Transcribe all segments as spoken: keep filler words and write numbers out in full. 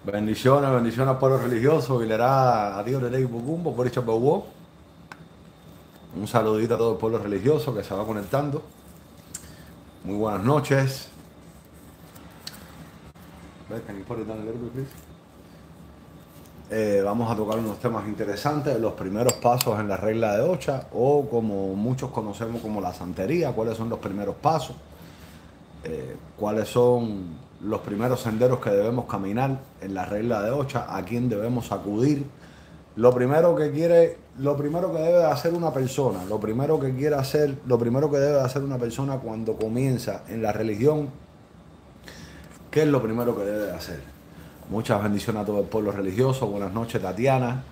Bendiciones, bendiciones al pueblo religioso. Y le da a Dios de Ley Bucumbo, por hecho Bobó. Un saludito a todo el pueblo religioso que se va conectando. Muy buenas noches. Eh, vamos a tocar unos temas interesantes, los primeros pasos en la regla de Ocha, o como muchos conocemos como la santería, cuáles son los primeros pasos, eh, cuáles son los primeros senderos que debemos caminar en la regla de Ocha, a quién debemos acudir. Lo primero que quiere, lo primero que debe hacer una persona, lo primero que quiere hacer, lo primero que debe hacer una persona cuando comienza en la religión, ¿qué es lo primero que debe hacer? Muchas bendiciones a todo el pueblo religioso. Buenas noches, Tatiana.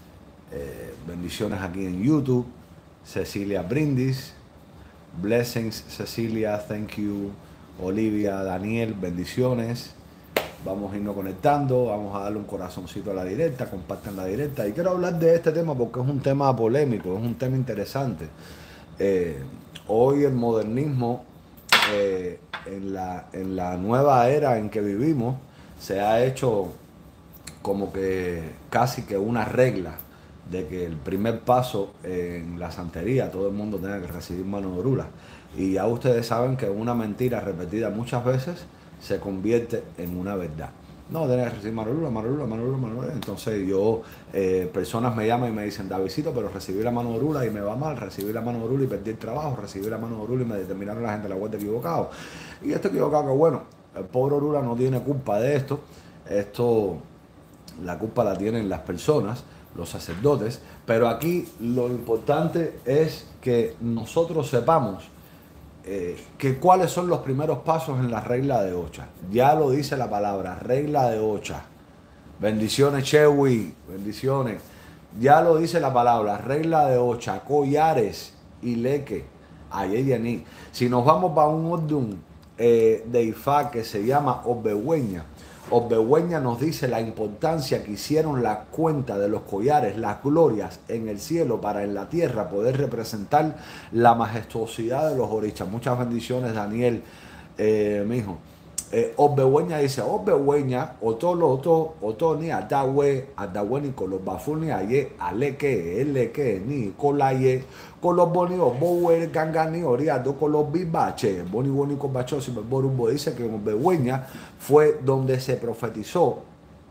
Eh, bendiciones aquí en YouTube. Cecilia Brindis. Blessings, Cecilia. Thank you. Olivia, Daniel, bendiciones. Vamos a irnos conectando, vamos a darle un corazoncito a la directa, compartan la directa. Y quiero hablar de este tema porque es un tema polémico, es un tema interesante. Eh, hoy el modernismo, eh, en la, en la nueva era en que vivimos, se ha hecho como que casi que una regla de que el primer paso en la santería todo el mundo tenga que recibir mano de orula. Y ya ustedes saben que una mentira repetida muchas veces se convierte en una verdad. No, tenés que recibir mano de orula, mano de orula, mano de orula, mano de orula. Entonces yo, eh, personas me llaman y me dicen, Davidcito, pero recibí la mano de orula y me va mal, recibí la mano de orula y perdí el trabajo, recibí la mano de orula y me determinaron la gente la vuelta equivocado. Y esto equivocado que bueno, el pobre orula no tiene culpa de esto. Esto, la culpa la tienen las personas, los sacerdotes, pero aquí lo importante es que nosotros sepamos eh, que cuáles son los primeros pasos en la regla de Ocha. Ya lo dice la palabra, regla de Ocha. Bendiciones, Chewi, bendiciones. Ya lo dice la palabra, regla de Ocha, collares y leque. Ayeyení. Si nos vamos para un orden eh, de Ifá que se llama Obegüeña, Obegüeña nos dice la importancia que hicieron la cuenta de los collares, las glorias en el cielo para en la tierra poder representar la majestuosidad de los orichas. Muchas bendiciones, Daniel, eh, mi hijo. Eh, Obegüeña dice, Obegüeña, otolo, oto, oto, ni adawe, adawe ni con los bafuni aye, aleke, eleke, ni colaye, con los bonios, bowe, gangani, oriado, con los bibache, boni, boni, con bacho, si me borumbo dice que Obegüeña fue donde se profetizó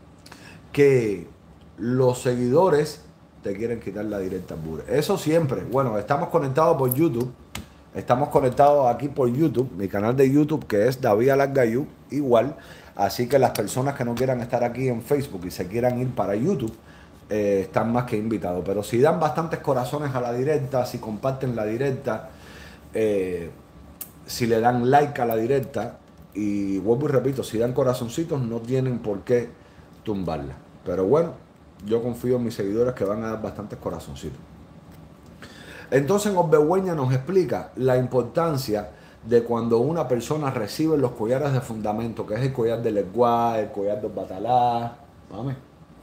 que los seguidores te quieren quitar la directa pura. Eso siempre. Bueno, estamos conectados por YouTube. Estamos conectados aquí por YouTube, mi canal de YouTube que es David Alargayú, igual. Así que las personas que no quieran estar aquí en Facebook y se quieran ir para YouTube, eh, están más que invitados. Pero si dan bastantes corazones a la directa, si comparten la directa, eh, si le dan like a la directa, y vuelvo y repito, si dan corazoncitos no tienen por qué tumbarla. Pero bueno, yo confío en mis seguidores que van a dar bastantes corazoncitos. Entonces, Obegüeña nos explica la importancia de cuando una persona recibe los collares de fundamento, que es el collar del Leguá, el collar del Batalá. Mami,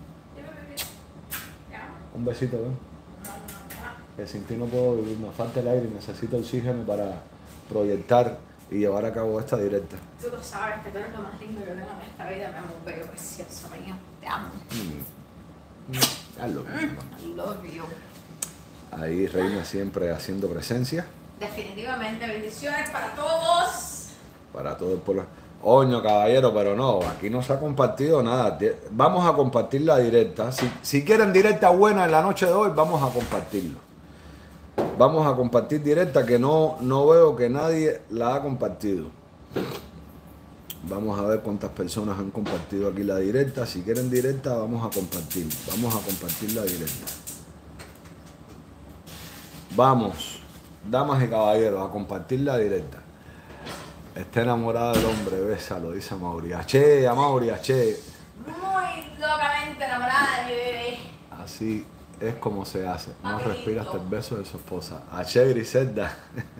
un besito, ¿ven? Que sin ti no puedo vivir, me falta el aire y necesito oxígeno para proyectar y llevar a cabo esta directa. Tú lo sabes, que tú eres lo más lindo que tengo en esta vida, mi amor, bello, precioso mío. Te amo. Mm. I love you. I love you. Ahí Reina siempre haciendo presencia. Definitivamente, bendiciones para todos. Para todo el pueblo. Oño, caballero, pero no, aquí no se ha compartido nada. Vamos a compartir la directa. Si, si quieren directa buena en la noche de hoy, vamos a compartirlo. Vamos a compartir directa que no, no veo que nadie la ha compartido. Vamos a ver cuántas personas han compartido aquí la directa. Si quieren directa, vamos a compartir. Vamos a compartir la directa. Vamos, damas y caballeros, a compartir la directa. Está enamorada del hombre, bésalo, dice Mauri. Ache, a Mauri, ache. Muy locamente enamorada de mi bebé. Así es como se hace. No respira hasta el beso de su esposa. Ache, Griselda.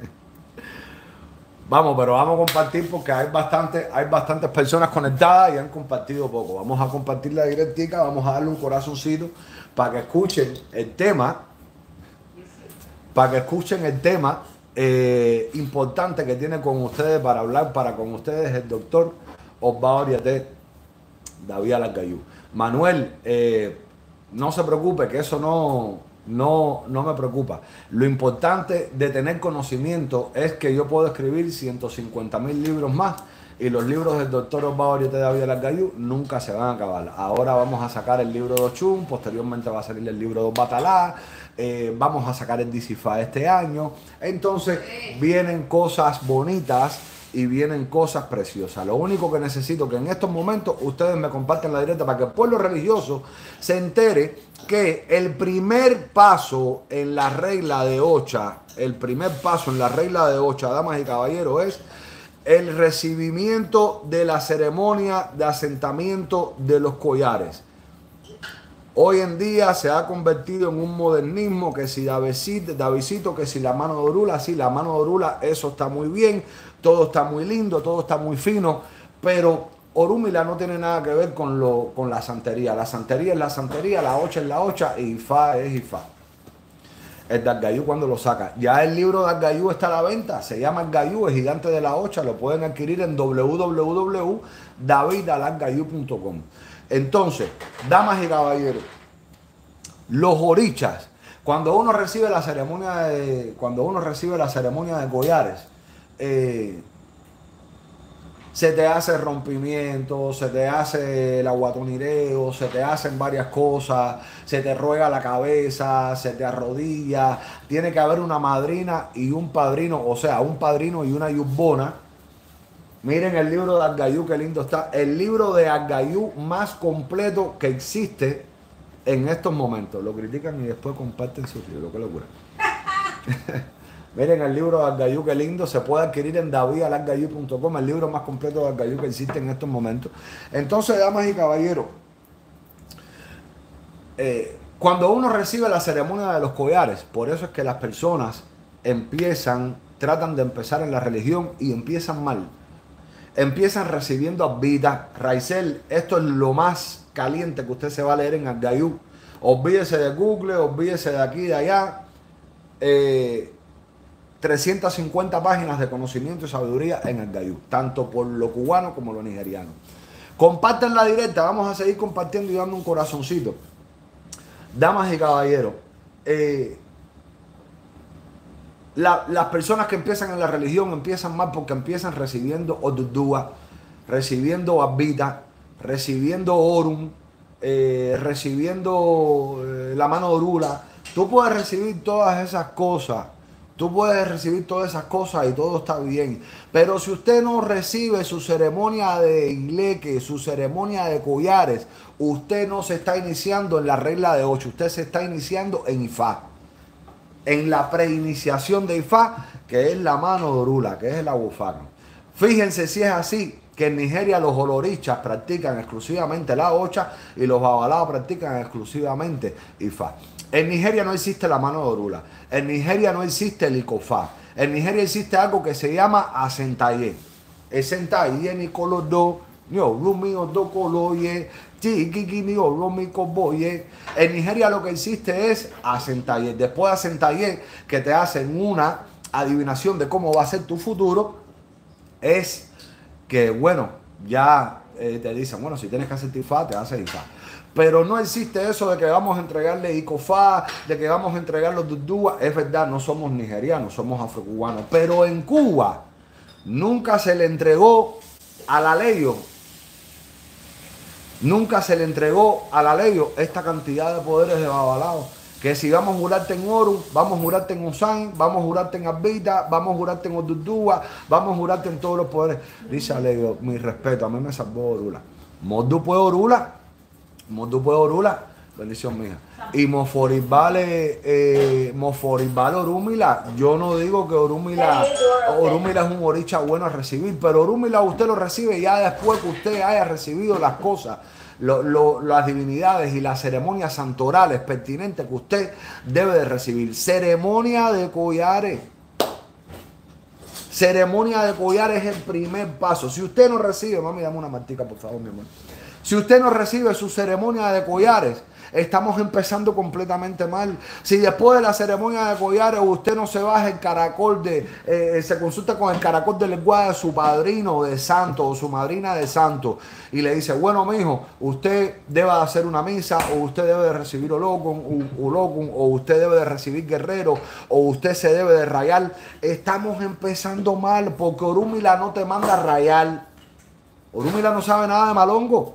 Vamos, pero vamos a compartir porque hay, bastante, hay bastantes personas conectadas y han compartido poco. Vamos a compartir la directica, vamos a darle un corazoncito para que escuchen el tema. Para que escuchen el tema eh, importante que tiene con ustedes para hablar, para con ustedes el doctor Osvaldo Oriaté David Alargayú. Manuel, eh, no se preocupe, que eso no, no, no me preocupa. Lo importante de tener conocimiento es que yo puedo escribir ciento cincuenta mil libros más y los libros del doctor Osvaldo Ariete David Alargayú nunca se van a acabar. Ahora vamos a sacar el libro de Ochun, posteriormente va a salir el libro de Batalá, eh, vamos a sacar el D C F A este año. Entonces vienen cosas bonitas y vienen cosas preciosas. Lo único que necesito que en estos momentos ustedes me compartan la directa para que el pueblo religioso se entere que el primer paso en la regla de Ocha, el primer paso en la regla de Ocha, damas y caballeros, es el recibimiento de la ceremonia de asentamiento de los collares. Hoy en día se ha convertido en un modernismo que si Davidcito, Davidcito, que si la mano de Orula, sí, la mano de Orula, eso está muy bien, todo está muy lindo, todo está muy fino, pero Orúmila no tiene nada que ver con, lo, con la santería. La santería es la santería, la ocha es la ocha y Ifá es Ifá. El de Argayú cuando lo saca. Ya el libro de Argayú está a la venta, se llama Argayú, el gigante de la ocha, lo pueden adquirir en w w w punto david alargayú punto com. Entonces, damas y caballeros, los orichas, cuando uno recibe la ceremonia de, cuando uno recibe la ceremonia de collares, eh, se te hace rompimiento, se te hace el aguatonireo, se te hacen varias cosas, se te ruega la cabeza, se te arrodilla, tiene que haber una madrina y un padrino, o sea, un padrino y una yubbona. Miren el libro de Argayú, qué lindo está. El libro de Argayú más completo que existe en estos momentos. Lo critican y después comparten sus libros. Qué locura. Miren el libro de Argayú, qué lindo. Se puede adquirir en david alargayú punto com, el libro más completo de Argayú que existe en estos momentos. Entonces, damas y caballeros, eh, cuando uno recibe la ceremonia de los collares, por eso es que las personas empiezan, tratan de empezar en la religión y empiezan mal. Empiezan recibiendo Abita, Raizel, esto es lo más caliente que usted se va a leer en Argayú. Olvídese de Google, olvídese de aquí y de allá. Eh, trescientas cincuenta páginas de conocimiento y sabiduría en Argayú, tanto por lo cubano como lo nigeriano. Compartan la directa, vamos a seguir compartiendo y dando un corazoncito. Damas y caballeros, eh, La, las personas que empiezan en la religión empiezan mal porque empiezan recibiendo Odudúa, recibiendo Abita, recibiendo Orum, eh, recibiendo eh, la mano de Orula. Tú puedes recibir todas esas cosas, tú puedes recibir todas esas cosas y todo está bien. Pero si usted no recibe su ceremonia de igleque, su ceremonia de collares, usted no se está iniciando en la regla de ocho, usted se está iniciando en Ifá. En la preiniciación de Ifá, que es la mano de Orula, que es el abufano. Fíjense si es así, que en Nigeria los olorichas practican exclusivamente la ocha y los babalaos practican exclusivamente Ifá. En Nigeria no existe la mano de Orula, en Nigeria no existe el Icofá, en Nigeria existe algo que se llama Asentaye. Asentaye ni colodo, yo rumi odo coloye. En Nigeria lo que existe es Asentaye. Después de Asentaye, que te hacen una adivinación de cómo va a ser tu futuro, es que, bueno, ya eh, te dicen, bueno, si tienes que hacer Ifá, te haces Ifá. Pero no existe eso de que vamos a entregarle Icofá, de que vamos a entregar los Dudúa. Es verdad, no somos nigerianos, somos afrocubanos. Pero en Cuba nunca se le entregó a la ley. Nunca se le entregó a la ley esta cantidad de poderes de babalao. Que si vamos a jurarte en Oru, vamos a jurarte en Usain, vamos a jurarte en Abita, vamos a jurarte en Odudúa, vamos a jurarte en todos los poderes. Dice Alegro, mi respeto, a mí me salvó Orula. Modu puede Orula, Modu puede Orula, bendición mía. Y Moforibale, eh, Moforibale Orúmila, yo no digo que Orúmila, Orúmila es un oricha bueno a recibir, pero Orúmila usted lo recibe ya después que usted haya recibido las cosas, lo, lo, las divinidades y las ceremonias santorales pertinentes que usted debe de recibir. Ceremonia de collares. Ceremonia de collares es el primer paso. Si usted no recibe, mami, dame una martica por favor, mi amor. Si usted no recibe su ceremonia de collares, estamos empezando completamente mal. Si después de la ceremonia de collares usted no se baja el caracol de, eh, se consulta con el caracol del lenguaje de su padrino de santo o su madrina de santo y le dice, bueno, mijo, usted debe de hacer una misa, o usted debe de recibir olocum, olocum, o usted debe de recibir guerrero, o usted se debe de rayar. Estamos empezando mal porque Orúmila no te manda a rayar. Orúmila no sabe nada de malongo.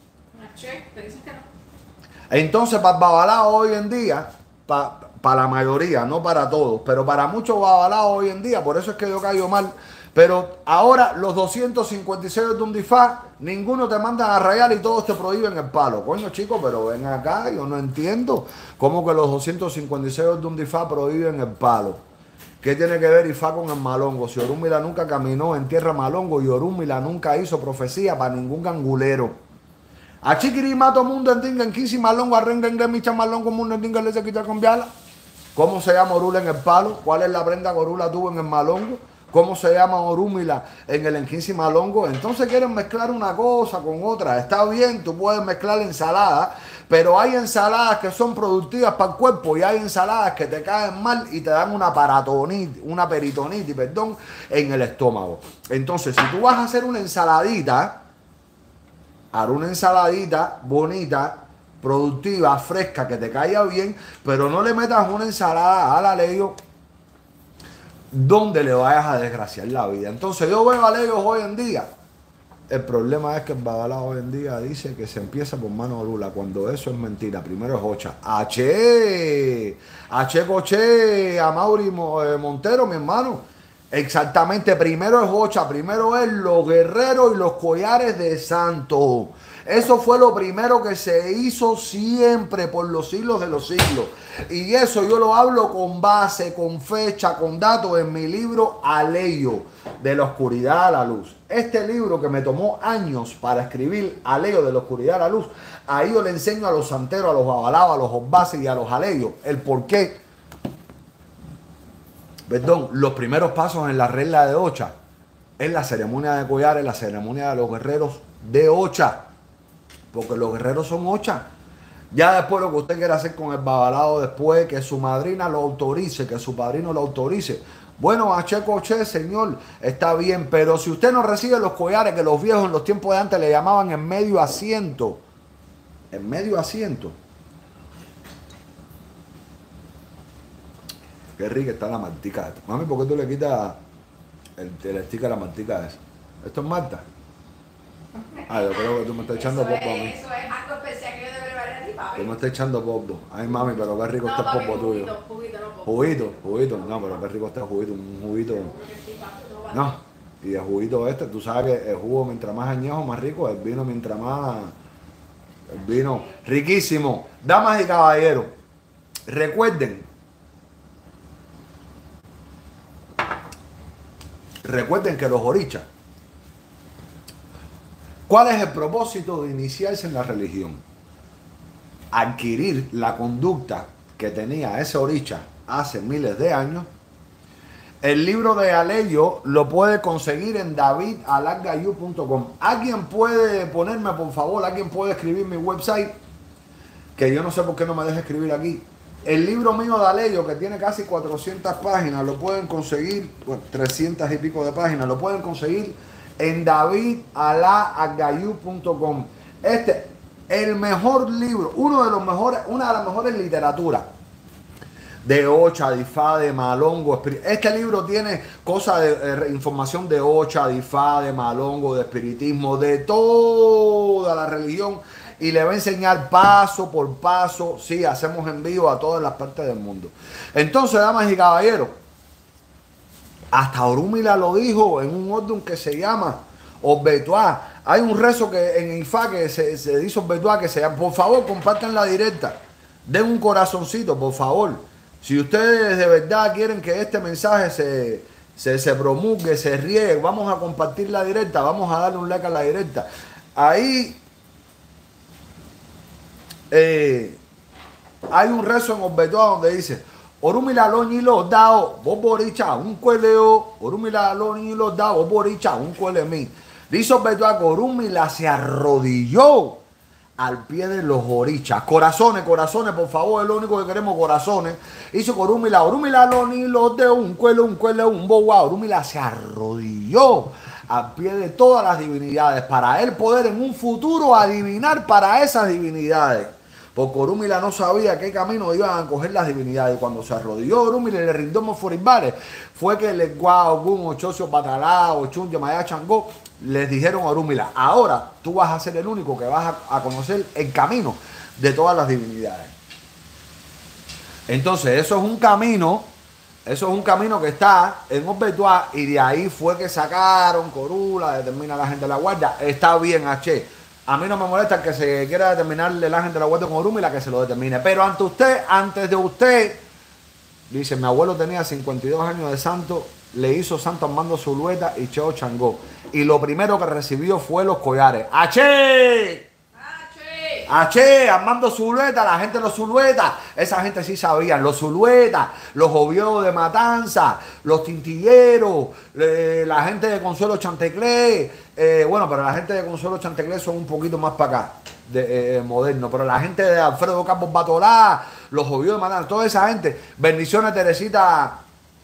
Entonces, para el babalao hoy en día, para pa la mayoría, no para todos, pero para muchos babalaos hoy en día, por eso es que yo caigo mal. Pero ahora los doscientos cincuenta y seis de Undifá, ninguno te mandan a rayar y todos te prohíben el palo. Coño, chicos, pero ven acá, yo no entiendo cómo que los doscientos cincuenta y seis de Undifá prohíben el palo. ¿Qué tiene que ver Ifá con el malongo? Si Orúmila nunca caminó en tierra malongo y Orúmila nunca hizo profecía para ningún gangulero. A chiquiri mato mundo en tinga en quince malongo arrenga en micha malongo mundo en tinga le se quita con viala. ¿Cómo se llama Orula en el palo? ¿Cuál es la prenda que Orula tuvo en el malongo? ¿Cómo se llama Orúmila en el enquince malongo? Entonces quieren mezclar una cosa con otra. Está bien, tú puedes mezclar ensalada, pero hay ensaladas que son productivas para el cuerpo y hay ensaladas que te caen mal y te dan una paratonitis, una peritonitis, perdón, en el estómago. Entonces, si tú vas a hacer una ensaladita, haz una ensaladita bonita, productiva, fresca, que te caiga bien, pero no le metas una ensalada a la Leyo donde le vayas a desgraciar la vida. Entonces yo veo a Leyos hoy en día. El problema es que el babalao hoy en día dice que se empieza por mano de Lula, cuando eso es mentira. Primero es Ocha. H. H. Coche, a Mauri Montero, mi hermano. Exactamente, primero es Ocha, primero es los guerreros y los collares de santo. Eso fue lo primero que se hizo siempre por los siglos de los siglos. Y eso yo lo hablo con base, con fecha, con datos en mi libro Aleyo, de la oscuridad a la luz. Este libro que me tomó años para escribir, Aleyo, de la oscuridad a la luz, ahí yo le enseño a los santeros, a los babalaos, a los osbases y a los aleyos el por qué. Perdón, los primeros pasos en la regla de Ocha es la ceremonia de collares, la ceremonia de los guerreros de Ocha. Porque los guerreros son Ocha. Ya después lo que usted quiera hacer con el babalao después, que su madrina lo autorice, que su padrino lo autorice. Bueno, a Checo Che, señor, está bien, pero si usted no recibe los collares que los viejos en los tiempos de antes le llamaban en medio asiento, en medio asiento. Qué rica está la mantica. Mami, ¿por qué tú le quitas el, el sticker a la mantica esa? ¿Esto es Marta? Ah, yo creo que tú me estás echando eso popo a es, mí. Eso es algo especial que yo debería ver a ti, papi. Tú me estás echando popo. Ay, mami, pero qué rico No, está el papi, popo tuyo. juguito, juguito, no popo. Juguito, juguito. No, pero qué rico está el juguito. Un juguito. No, y el juguito este, tú sabes que el jugo mientras más añejo, más rico. El vino mientras más... El vino riquísimo. Damas y caballeros, recuerden. Recuerden que los orichas, ¿cuál es el propósito de iniciarse en la religión? Adquirir la conducta que tenía ese oricha hace miles de años. El libro de Aleyo lo puede conseguir en david alargayu punto com. ¿Alguien puede ponerme, por favor, alguien puede escribir mi website? Que yo no sé por qué no me deja escribir aquí. El libro mío de Aleyo, que tiene casi cuatrocientas páginas, lo pueden conseguir, bueno, trescientas y pico de páginas, lo pueden conseguir en david alargayu punto com. Este, el mejor libro, uno de los mejores, una de las mejores literaturas de Ocha, de Ifá, de Malongo. Este libro tiene cosas de eh, información de Ocha, de Ifá, de Malongo, de espiritismo, de toda la religión. Y le va a enseñar paso por paso. Sí, hacemos envío a todas las partes del mundo. Entonces, damas y caballeros, hasta Orúmila lo dijo en un orden que se llama Obbetuá. Hay un rezo que en Ifá que se, se dice Obbetuá, que se llama. Por favor, compartan la directa. Den un corazoncito, por favor. Si ustedes de verdad quieren que este mensaje se, se, se promulgue, se riegue, vamos a compartir la directa, vamos a darle un like a la directa. Ahí eh, hay un rezo en Obbetuá donde dice: Orúmila loñi los dao, vos boricha, un cueleo, Orúmila loñi los dao, vos boricha, un cuele mí. Dice Obbetuá que Orúmila se arrodilló al pie de los orichas. Corazones, corazones, por favor, es lo único que queremos, corazones. Hizo Orúmila, Orúmila, los hilos de un cuelo, un cuelo, un boa. Orúmila se arrodilló al pie de todas las divinidades para él poder en un futuro adivinar para esas divinidades. Porque Orúmila no sabía qué camino iban a coger las divinidades. Y cuando se arrodilló Orúmila y le rindó Moforimbare, fue que el Guau, Ogún, Ochocio, Batalá, Ochun, Yemayá, Changó, les dijeron a Orúmila, ahora tú vas a ser el único que vas a, a conocer el camino de todas las divinidades. Entonces eso es un camino, eso es un camino que está en Osbetuá, y de ahí fue que sacaron Corula, determina la gente de la guardia. Está bien, H. A mí no me molesta que se quiera determinar la gente de la guardia con Orúmila, que se lo determine. Pero ante usted, antes de usted, dice, mi abuelo tenía cincuenta y dos años de santo, le hizo Santo Armando Zulueta y Cheo Changó. Y lo primero que recibió fue los collares. ¡Aché! ¡Aché! ¡Aché! Armando Zulueta, la gente de los Zuluetas. Esa gente sí sabían. Los Zuluetas, los Oviedos de Matanza, los Tintilleros, eh, la gente de Consuelo Chanteclé. Eh, bueno, pero la gente de Consuelo Chanteclé son un poquito más para acá, de, eh, moderno. Pero la gente de Alfredo Campos Batolá, los Oviedos de Matanza, toda esa gente. Bendiciones, Teresita.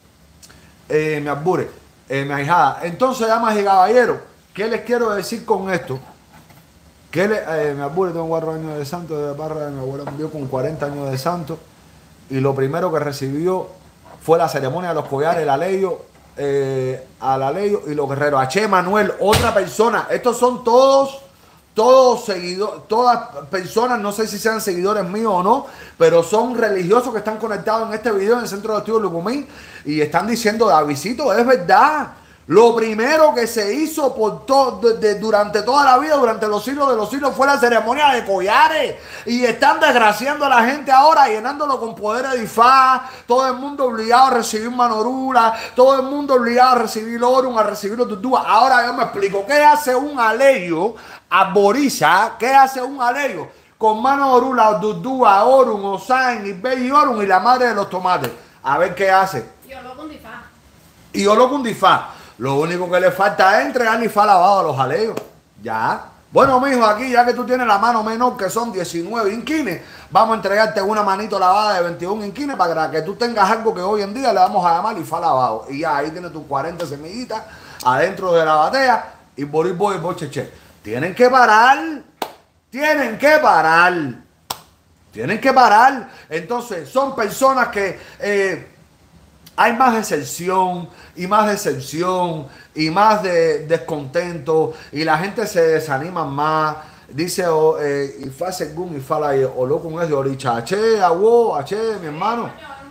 Eh, mi albure, eh, mi ahijada. Entonces, damas y caballeros, ¿qué les quiero decir con esto? Que le, eh, mi albure, tengo cuatro años de santo, de barra, mi abuela murió con cuarenta años de santo, y lo primero que recibió fue la ceremonia de los collares, el aleyo, eh, al aleyo y los guerreros. H. Manuel, otra persona. Estos son todos todos seguidores, todas personas, no sé si sean seguidores míos o no, pero son religiosos que están conectados en este video en el Centro de Estudios Lucumí y están diciendo, Davidcito, es verdad. Lo primero que se hizo por todo, de, durante toda la vida, durante los siglos de los siglos, fue la ceremonia de collares. Y están desgraciando a la gente ahora, llenándolo con poder de Ifá. Todo el mundo obligado a recibir manorula, todo el mundo obligado a recibir orum, a recibir los tutúas. Ahora yo me explico, ¿qué hace un aleyo a Borisa? ¿Qué hace un aleyo con manorula, tutúa, orum, osain, y baby orum y la madre de los tomates? A ver qué hace. Yo lo con Ifá. Y yo lo con Ifá. Lo único que le falta es entregar Ifá lavado a los aleos. Ya. Bueno, mijo, aquí ya que tú tienes la mano menor, que son diecinueve inquines, vamos a entregarte una manito lavada de veintiún inquines para que tú tengas algo que hoy en día le vamos a llamar Ifá lavado. Y ya ahí tienes tus cuarenta semillitas adentro de la batea y borí, boy, bocheche. Tienen que parar. Tienen que parar. Tienen que parar. Entonces, son personas que... Eh, hay más decepción y más decepción y más de descontento y la gente se desanima más. Dice, oh, eh, Ifá según Ifá la o loco es de Oricha. Aché, aguó, aché, mi hermano.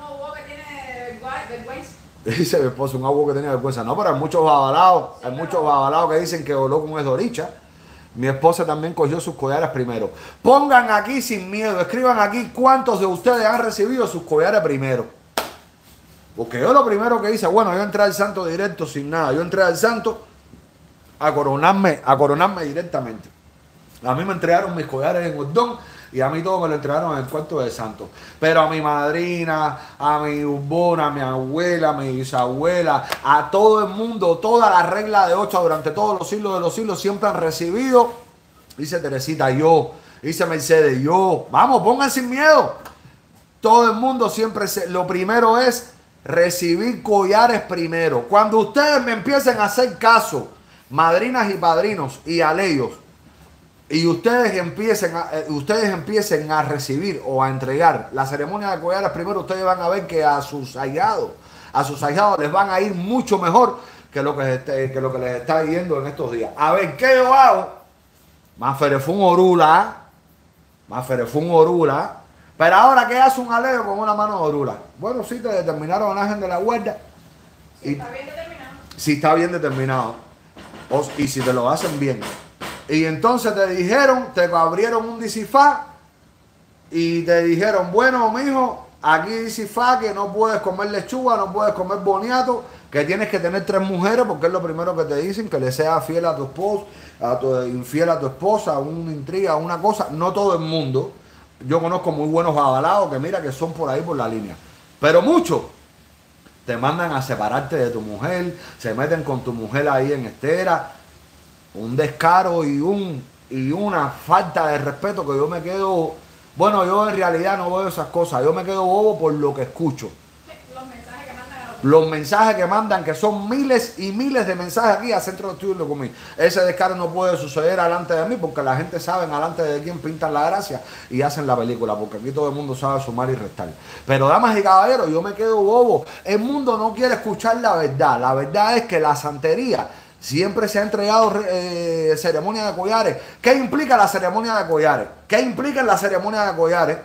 Dice mi esposo, un agua que tiene vergüenza. No, pero hay muchos babalados, hay muchos babalados que dicen que Olokun es de Oricha. Mi esposa también cogió sus collares primero. Pongan aquí sin miedo, escriban aquí cuántos de ustedes han recibido sus collares primero. Porque yo lo primero que hice, bueno, yo entré al santo directo sin nada. Yo entré al santo a coronarme, a coronarme directamente. A mí me entregaron mis collares en Ordón y a mí todo me lo entregaron en el cuarto del santo. Pero a mi madrina, a mi urbona, a mi abuela, a mi bisabuela, a todo el mundo, toda la regla de ocho durante todos los siglos de los siglos siempre han recibido. Dice Teresita, yo. Dice Mercedes, yo. Vamos, pongan sin miedo. Todo el mundo siempre, se, lo primero es recibir collares primero. Cuando ustedes me empiecen a hacer caso, madrinas y padrinos y aleyos, y ustedes empiecen a, eh, ustedes empiecen a recibir o a entregar la ceremonia de collares primero, ustedes van a ver que a sus ahijados, a sus ahijados les van a ir mucho mejor que lo que, este, que lo que les está yendo en estos días. A ver, ¿qué yo hago? Más ferefún orula, más ferefún orula. Pero ahora, ¿qué hace un aleo con una mano de orula? Bueno, sí, te determinaron el ángel de la guarda. Si y, está bien determinado. Si está bien determinado. O, y si te lo hacen bien. Y entonces te dijeron, te abrieron un disifá y te dijeron, bueno, mijo, aquí disifá que no puedes comer lechuga, no puedes comer boniato, que tienes que tener tres mujeres, porque es lo primero que te dicen, que le seas fiel a tu esposo, a tu, infiel a tu esposa, una intriga, una cosa. No todo el mundo. Yo conozco muy buenos babalados que mira que son por ahí por la línea. Pero muchos te mandan a separarte de tu mujer, se meten con tu mujer ahí en estera. Un descaro y un, y una falta de respeto que yo me quedo... Bueno, yo en realidad no veo esas cosas. Yo me quedo bobo por lo que escucho. Los mensajes que mandan a los... Los mensajes que mandan, que son miles y miles de mensajes aquí a Centro de Estudios Locomí. Ese descaro no puede suceder delante de mí porque la gente sabe delante de quién pintan la gracia y hacen la película, porque aquí todo el mundo sabe sumar y restar. Pero damas y caballeros, yo me quedo bobo. El mundo no quiere escuchar la verdad. La verdad es que la santería siempre se ha entregado eh, ceremonia de collares. ¿Qué implica la ceremonia de collares? ¿Qué implica la ceremonia de collares?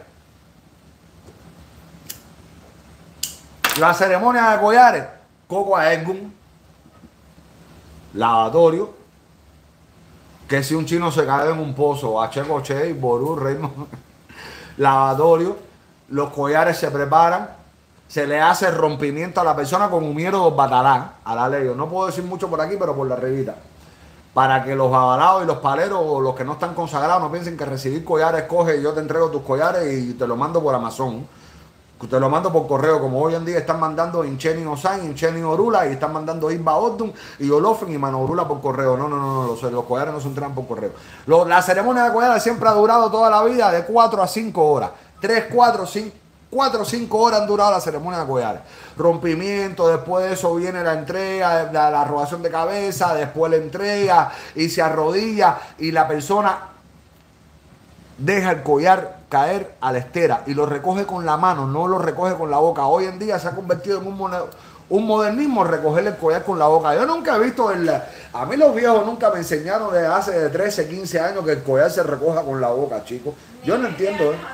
La ceremonia de collares, Coco Aegún, lavatorio, que si un chino se cae en un pozo, H. Coche, Ború, Raymond, lavatorio, los collares se preparan, se le hace rompimiento a la persona con un miedo batalán, a la ley. No puedo decir mucho por aquí, pero por la revista. Para que los avalados y los paleros o los que no están consagrados no piensen que recibir collares, coge y yo te entrego tus collares y te lo mando por Amazon. Te lo mando por correo, como hoy en día están mandando Incheni Osan, Incheni Orula, y están mandando Isba Odun y Olofen y Mano Orula por correo. No, no, no, no, los, los collares no se entregan por correo. Lo, la ceremonia de collares siempre ha durado toda la vida de cuatro a cinco horas. tres, cuatro, cinco. cuatro o cinco horas han durado la ceremonia de collares. Rompimiento, después de eso viene la entrega, la, la arrogación de cabeza, después la entrega y se arrodilla y la persona deja el collar caer a la estera y lo recoge con la mano, no lo recoge con la boca. Hoy en día se ha convertido en un, un modernismo recoger el collar con la boca. Yo nunca he visto, el, a mí los viejos nunca me enseñaron desde hace de trece, quince años que el collar se recoja con la boca, chicos. Yo no entiendo, ¿eh?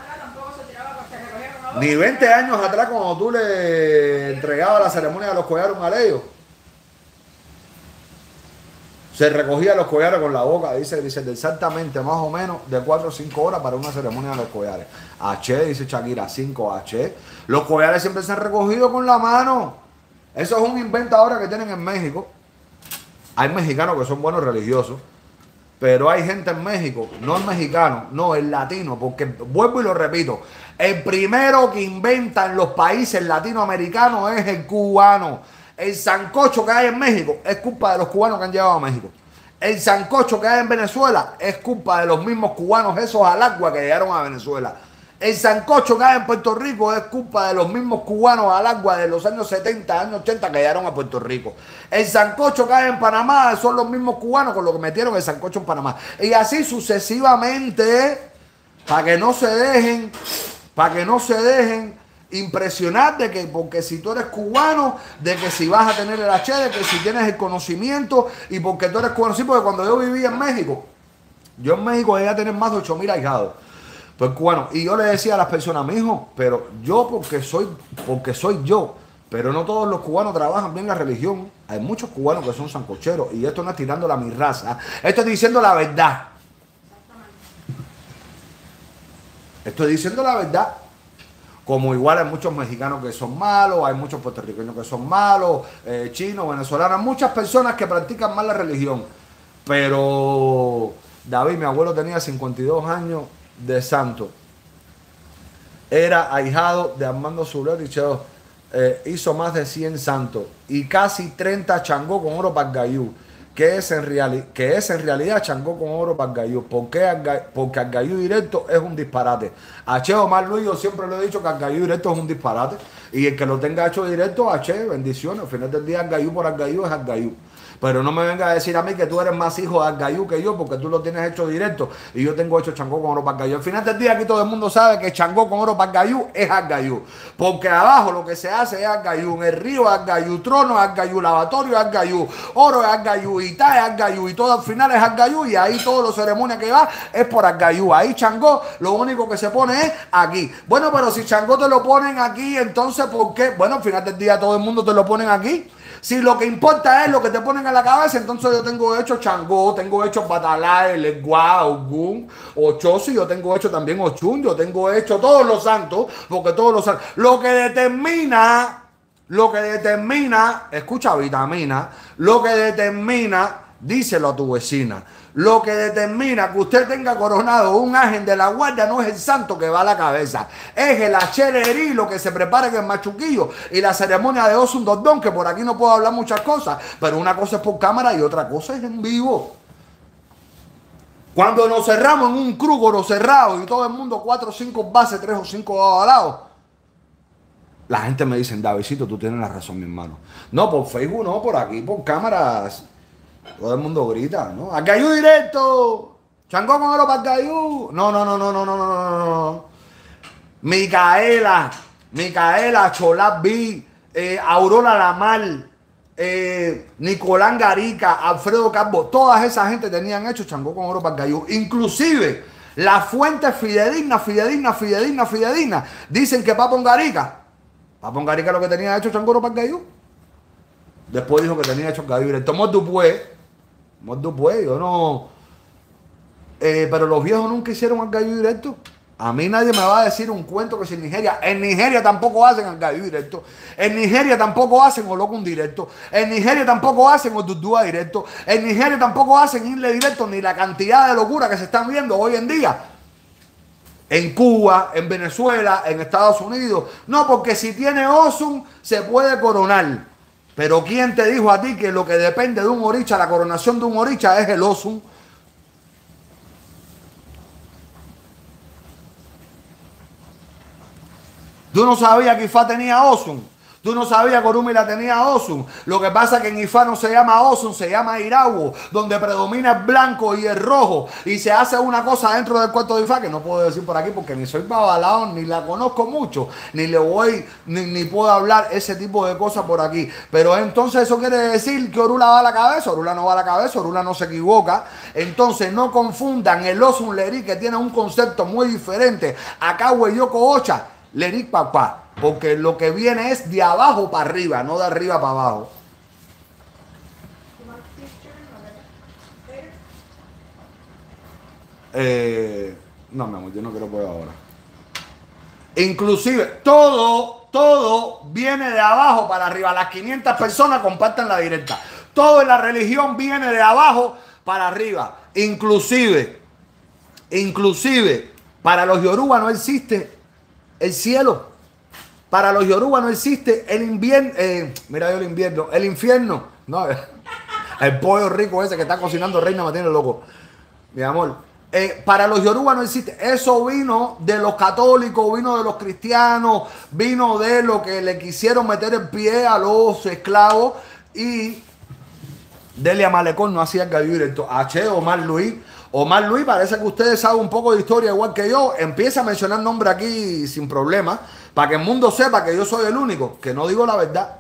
Ni veinte años atrás cuando tú le entregabas la ceremonia de los collares a un aleyo, se recogía los collares con la boca, dice, dice exactamente más o menos de cuatro o cinco horas para una ceremonia de los collares. H, dice Shakira, cinco H. Los collares siempre se han recogido con la mano. Eso es un invento ahora que tienen en México. Hay mexicanos que son buenos religiosos, pero hay gente en México, no el mexicano, no el latino, porque vuelvo y lo repito, el primero que inventa en los países latinoamericanos es el cubano. El sancocho que hay en México es culpa de los cubanos que han llegado a México. El sancocho que hay en Venezuela es culpa de los mismos cubanos esos al agua que llegaron a Venezuela. El sancocho que hay en Puerto Rico es culpa de los mismos cubanos al agua de los años setenta, años ochenta que llegaron a Puerto Rico. El sancocho que hay en Panamá son los mismos cubanos con los que metieron el sancocho en Panamá. Y así sucesivamente, para que no se dejen, para que no se dejen impresionar de que porque si tú eres cubano, de que si vas a tener el H, de que si tienes el conocimiento y porque tú eres cubano. Sí, porque cuando yo vivía en México, yo en México llegué a tener más de ocho mil ahijados. Pues cubano. Y yo le decía a las personas, mijo, pero yo porque soy, porque soy yo. Pero no todos los cubanos trabajan bien la religión. Hay muchos cubanos que son sancocheros. Y esto no es tirándola a mi raza. Esto es diciendo la verdad. Estoy diciendo la verdad. Como igual hay muchos mexicanos que son malos, hay muchos puertorriqueños que son malos, eh, chinos, venezolanos, muchas personas que practican mal la religión. Pero David, mi abuelo tenía cincuenta y dos años de santo. Era ahijado de Armando Soler y Cheo. Eh, hizo más de cien santos y casi treinta changó con oro Pargayú, que es en, reali que es en realidad changó con oro Pargayú. ¿Por qué? Porque Pargayú directo es un disparate. A Che Omar Luis yo siempre le he dicho que Pargayú directo es un disparate. Y el que lo tenga hecho directo, a Che, bendiciones. Al final del día, Pargayú por Pargayú es Pargayú. Pero no me venga a decir a mí que tú eres más hijo de Pargayú que yo, porque tú lo tienes hecho directo y yo tengo hecho changó con oro Pargayú. Al final del día aquí todo el mundo sabe que changó con oro Pargayú es Pargayú, porque abajo lo que se hace es Pargayú, en el río es Pargayú, trono es Pargayú, lavatorio es Pargayú, oro es Pargayú, Itá es Pargayú y todo al final es Pargayú y ahí toda la ceremonia que va es por Pargayú. Ahí changó lo único que se pone es aquí. Bueno, pero si changó te lo ponen aquí, entonces ¿por qué? Bueno, al final del día todo el mundo te lo ponen aquí. Si lo que importa es lo que te ponen en la cabeza, entonces yo tengo hecho Changó, tengo hecho Batalá, el Guá, Ogún, Ochosi, yo tengo hecho también Ochun, yo tengo hecho todos los santos, porque todos los santos. Lo que determina, lo que determina, escucha vitamina, lo que determina, díselo a tu vecina. Lo que determina que usted tenga coronado un ángel de la guardia no es el santo que va a la cabeza, es el achelerí, lo que se prepara en el machuquillo y la ceremonia de Osun Dordón, que por aquí no puedo hablar muchas cosas, pero una cosa es por cámara y otra cosa es en vivo. Cuando nos cerramos en un crúgoro cerrado y todo el mundo cuatro o cinco bases, tres o cinco dados al lado, la gente me dice, Davidcito, tú tienes la razón, mi hermano. No, por Facebook no, por aquí, por cámaras. Todo el mundo grita, ¿no? ¡Argayú directo! ¡Changó con oro para Argayú! No, no, no, no, no, no, no, no, no. Micaela, Micaela, Cholá B, eh, Aurora Lamar, eh, Nicolás Garica, Alfredo Calvo, todas esa gente tenían hecho Changó con oro para Argayú. Inclusive, las fuentes fidedignas, fidedignas, fidedignas, fidedignas, dicen que Papo Garica, Papo Garica lo que tenía hecho Changó oro para Argayú. Después dijo que tenía hecho Argayú directo. Mort Dupué, Mort Dupué, yo no... Eh, pero los viejos nunca hicieron Argayú directo. A mí nadie me va a decir un cuento que si en Nigeria, en Nigeria tampoco hacen Argayú directo, en Nigeria tampoco hacen Olokun directo, en Nigeria tampoco hacen Odudua directo, en Nigeria tampoco hacen Inle directo, ni la cantidad de locura que se están viendo hoy en día. En Cuba, en Venezuela, en Estados Unidos. No, porque si tiene Osun, se puede coronar. Pero ¿quién te dijo a ti que lo que depende de un oricha, la coronación de un oricha es el Osun? Tú no sabías que Ifá tenía Osun. Tú no sabías que Orúmila tenía Osun. Lo que pasa es que en Ifá no se llama Osun, se llama Irawo, donde predomina el blanco y el rojo. Y se hace una cosa dentro del cuarto de Ifá que no puedo decir por aquí porque ni soy babalao, ni la conozco mucho, ni le voy, ni, ni puedo hablar ese tipo de cosas por aquí. Pero entonces eso quiere decir que Orula va a la cabeza. Orula no va a la cabeza, Orula no se equivoca. Entonces no confundan el Osun Lerí, que tiene un concepto muy diferente. Acá Hueyoko Ocha, Lerí papá. Porque lo que viene es de abajo para arriba, no de arriba para abajo. Eh, no, mi amor, yo no quiero poder ahora. Inclusive, todo, todo viene de abajo para arriba. Las quinientas personas comparten la directa. Todo en la religión viene de abajo para arriba. Inclusive, inclusive, para los Yoruba no existe el cielo. Para los Yoruba no existe el invierno, eh, mira yo el invierno, el infierno. No, el pollo rico ese que está cocinando Reina me tiene loco. Mi amor, eh, para los Yoruba no existe. Eso vino de los católicos, vino de los cristianos, vino de lo que le quisieron meter el pie a los esclavos y Delia Malecón no hacía Argayú directo. H. Omar Luis. Omar Luis, parece que ustedes saben un poco de historia igual que yo. Empieza a mencionar nombre aquí sin problema, para que el mundo sepa que yo soy el único, que no digo la verdad.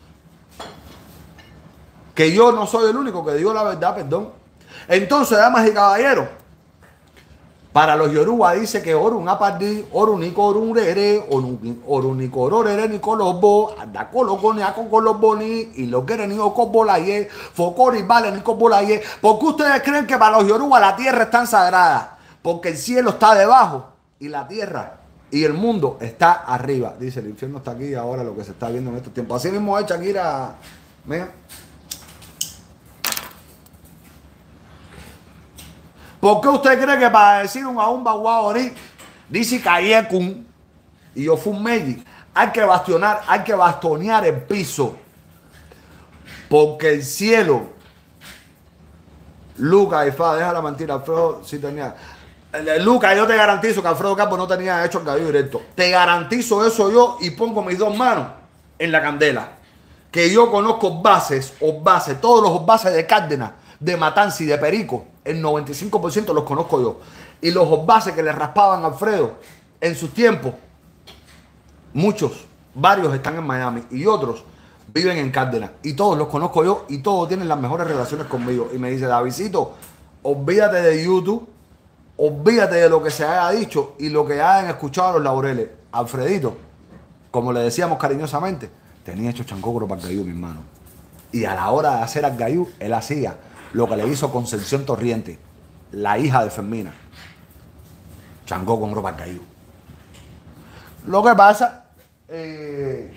Que yo no soy el único que digo la verdad, perdón. Entonces, damas y caballeros, para los Yoruba dice que Orun Apardi, Orunico Orunrere, Orunico Ororere Nicolobo, Adacoloco Niaco Coloboni, y lo que ni Ocobolaye, Focori Vale Nicobolaye. ¿Por qué ustedes creen que para los Yoruba la tierra es tan sagrada? Porque el cielo está debajo y la tierra y el mundo está arriba. Dice, el infierno está aquí ahora, lo que se está viendo en estos tiempos. Así mismo es Shakira. Mira. ¿Por qué usted cree que para decir un aumba guaori dice Kayekun y yo fui un meji? Hay que bastionar, hay que bastonear el piso. Porque el cielo, Luca y Fa, deja la mentira, Alfredo sí tenía. Luca, yo te garantizo que Alfredo Campos no tenía hecho el cabello directo. Te garantizo eso yo y pongo mis dos manos en la candela. Que yo conozco bases, o bases, todos los bases de Cárdenas, de Matanza y de Perico. El noventa y cinco por ciento los conozco yo. Y los bases que le raspaban a Alfredo en sus tiempos, muchos, varios están en Miami y otros viven en Cárdenas. Y todos los conozco yo y todos tienen las mejores relaciones conmigo. Y me dice, Davidcito, olvídate de YouTube, olvídate de lo que se haya dicho y lo que hayan escuchado a los laureles. Alfredito, como le decíamos cariñosamente, tenía hecho chancócoro para Argayú, mi hermano. Y a la hora de hacer Argayú, él hacía lo que le hizo Concepción Torriente, la hija de Fermina. Changó con ropa Argayú. Lo que pasa, eh,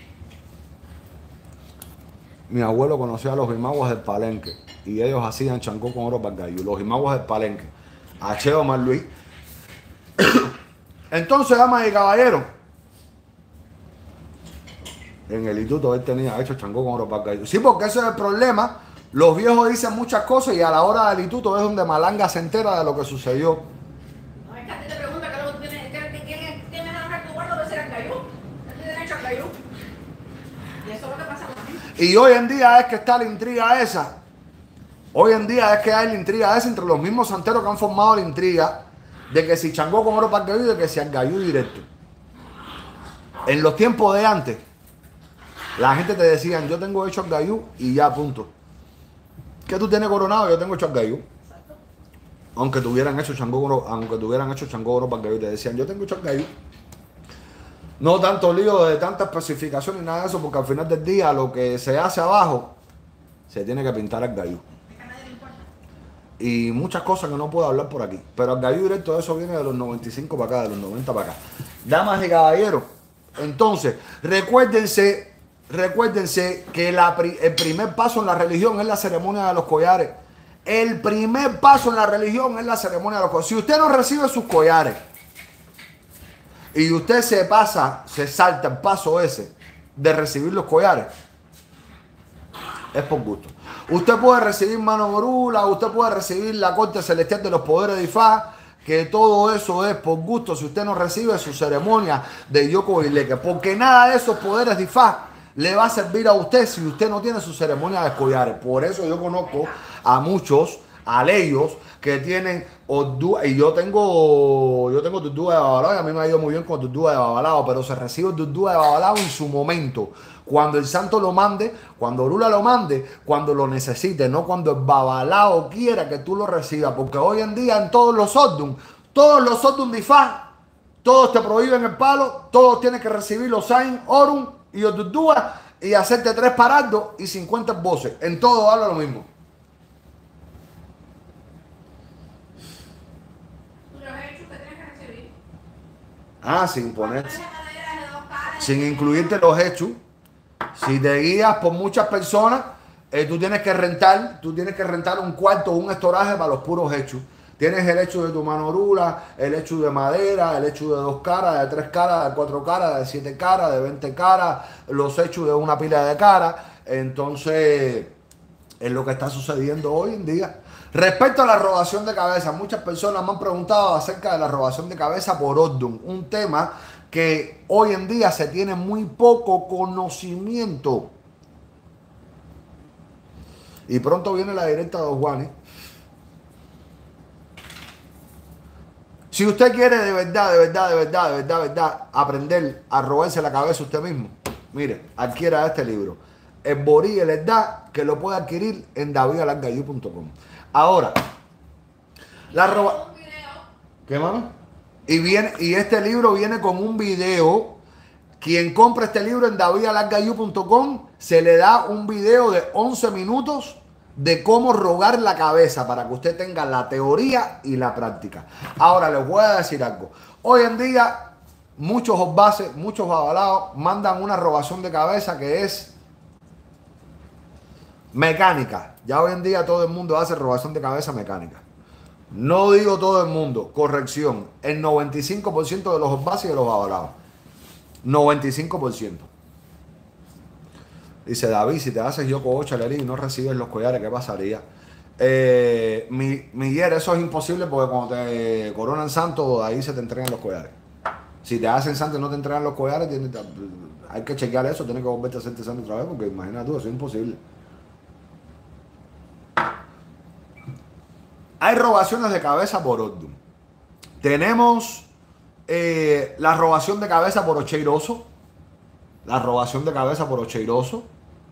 mi abuelo conocía a los imaguas del Palenque y ellos hacían changó con oro para Argayú. Los imaguas del Palenque. H. Omar Luis. Entonces, damas y caballeros, en el instituto él tenía hecho changó con oro para Argayú. Sí, porque ese es el problema Los viejos dicen muchas cosas y a la hora del instituto es donde Malanga se entera de lo que sucedió. No, es que a ti te pregunta qué es lo que tú tienes, qué- qué- quién quién es el tu guardo de ser el cayú. Él tiene derecho al cayú. Y eso es lo que pasa con la gente. Y hoy en día es que está la intriga esa. Hoy en día es que hay la intriga esa entre los mismos santeros que han formado la intriga de que si changó con oro para el gayú y de que si al gayú directo. En los tiempos de antes, la gente te decían, yo tengo hecho al gayú y ya, punto. ¿Qué tú tienes coronado? Yo tengo hecho al gayú. Aunque tuvieran hecho changó oro, aunque tuvieran hecho changó oro para el gayú, te decían, yo tengo hecho al gayú. No tanto lío de tanta especificación ni nada de eso, porque al final del día lo que se hace abajo se tiene que pintar al gayú. Y muchas cosas que no puedo hablar por aquí. Pero al gayú directo eso viene de los noventa y cinco para acá, de los noventa para acá. Damas y caballeros, entonces, recuérdense, recuérdense que la, el primer paso en la religión es la ceremonia de los collares. El primer paso en la religión es la ceremonia de los collares. Si usted no recibe sus collares y usted se pasa, se salta el paso ese de recibir los collares, es por gusto. Usted puede recibir mano morula, usted puede recibir la corte celestial de los poderes de Ifá, que todo eso es por gusto si usted no recibe su ceremonia de Yoko Ileque, porque nada de esos poderes de Ifá le va a servir a usted si usted no tiene su ceremonia de collares. Por eso yo conozco a muchos, a ellos que tienen Ordúa, y yo tengo yo tengo Durdúa de Babalao y a mí me ha ido muy bien con Durdúa de Babalao, pero se recibe Durdúa de Babalao en su momento, cuando el santo lo mande, cuando Orula lo mande, cuando lo necesite, no cuando el Babalao quiera que tú lo recibas, porque hoy en día en todos los Ordun, todos los Ordun de Ifá, todos te prohíben el palo, todos tienen que recibir los Sain, Orun y los Durdúa y hacerte tres parardos y cincuenta voces, en todo habla lo mismo. Ah, sin poner, sin incluirte los hechos. Si te guías por muchas personas, eh, tú tienes que rentar, tú tienes que rentar un cuarto o un estoraje para los puros hechos. Tienes el hecho de tu manorula, el hecho de madera, el hecho de dos caras, de tres caras, de cuatro caras, de siete caras, de veinte caras, los hechos de una pila de caras. Entonces, es lo que está sucediendo hoy en día. Respecto a la robación de cabeza, muchas personas me han preguntado acerca de la robación de cabeza por Ordun, un tema que hoy en día se tiene muy poco conocimiento. Y pronto viene la directa de Don Juanes. Si usted quiere de verdad, de verdad, de verdad, de verdad, de verdad, aprender a robarse la cabeza usted mismo, mire, adquiera este libro. El Borí y el Verdad, que lo puede adquirir en david alargayú punto com. Ahora, la roba... ¿Qué, mamá? Y, viene, y este libro viene con un video. Quien compra este libro en david alargayú punto com se le da un video de once minutos de cómo robar la cabeza para que usted tenga la teoría y la práctica. Ahora les voy a decir algo. Hoy en día muchos osbases, muchos babalaos mandan una robación de cabeza que es mecánica. Ya hoy en día todo el mundo hace robación de cabeza mecánica. No digo todo el mundo, corrección, el noventa y cinco por ciento de los osbases y de los babalaos. noventa y cinco por ciento. Dice David, si te haces Yoko Ochalerí y no recibes los collares, ¿qué pasaría? Eh, mi, Miguel, eso es imposible porque cuando te coronan santo, ahí se te entregan los collares. Si te hacen santo y no te entregan los collares, tienes, hay que chequear eso, tienes que volverte a hacerte santo otra vez, porque imagina tú, eso es imposible. Hay robaciones de cabeza por Ordun. Tenemos eh, la robación de cabeza por Ocheiroso. La robación de cabeza por Ocheiroso.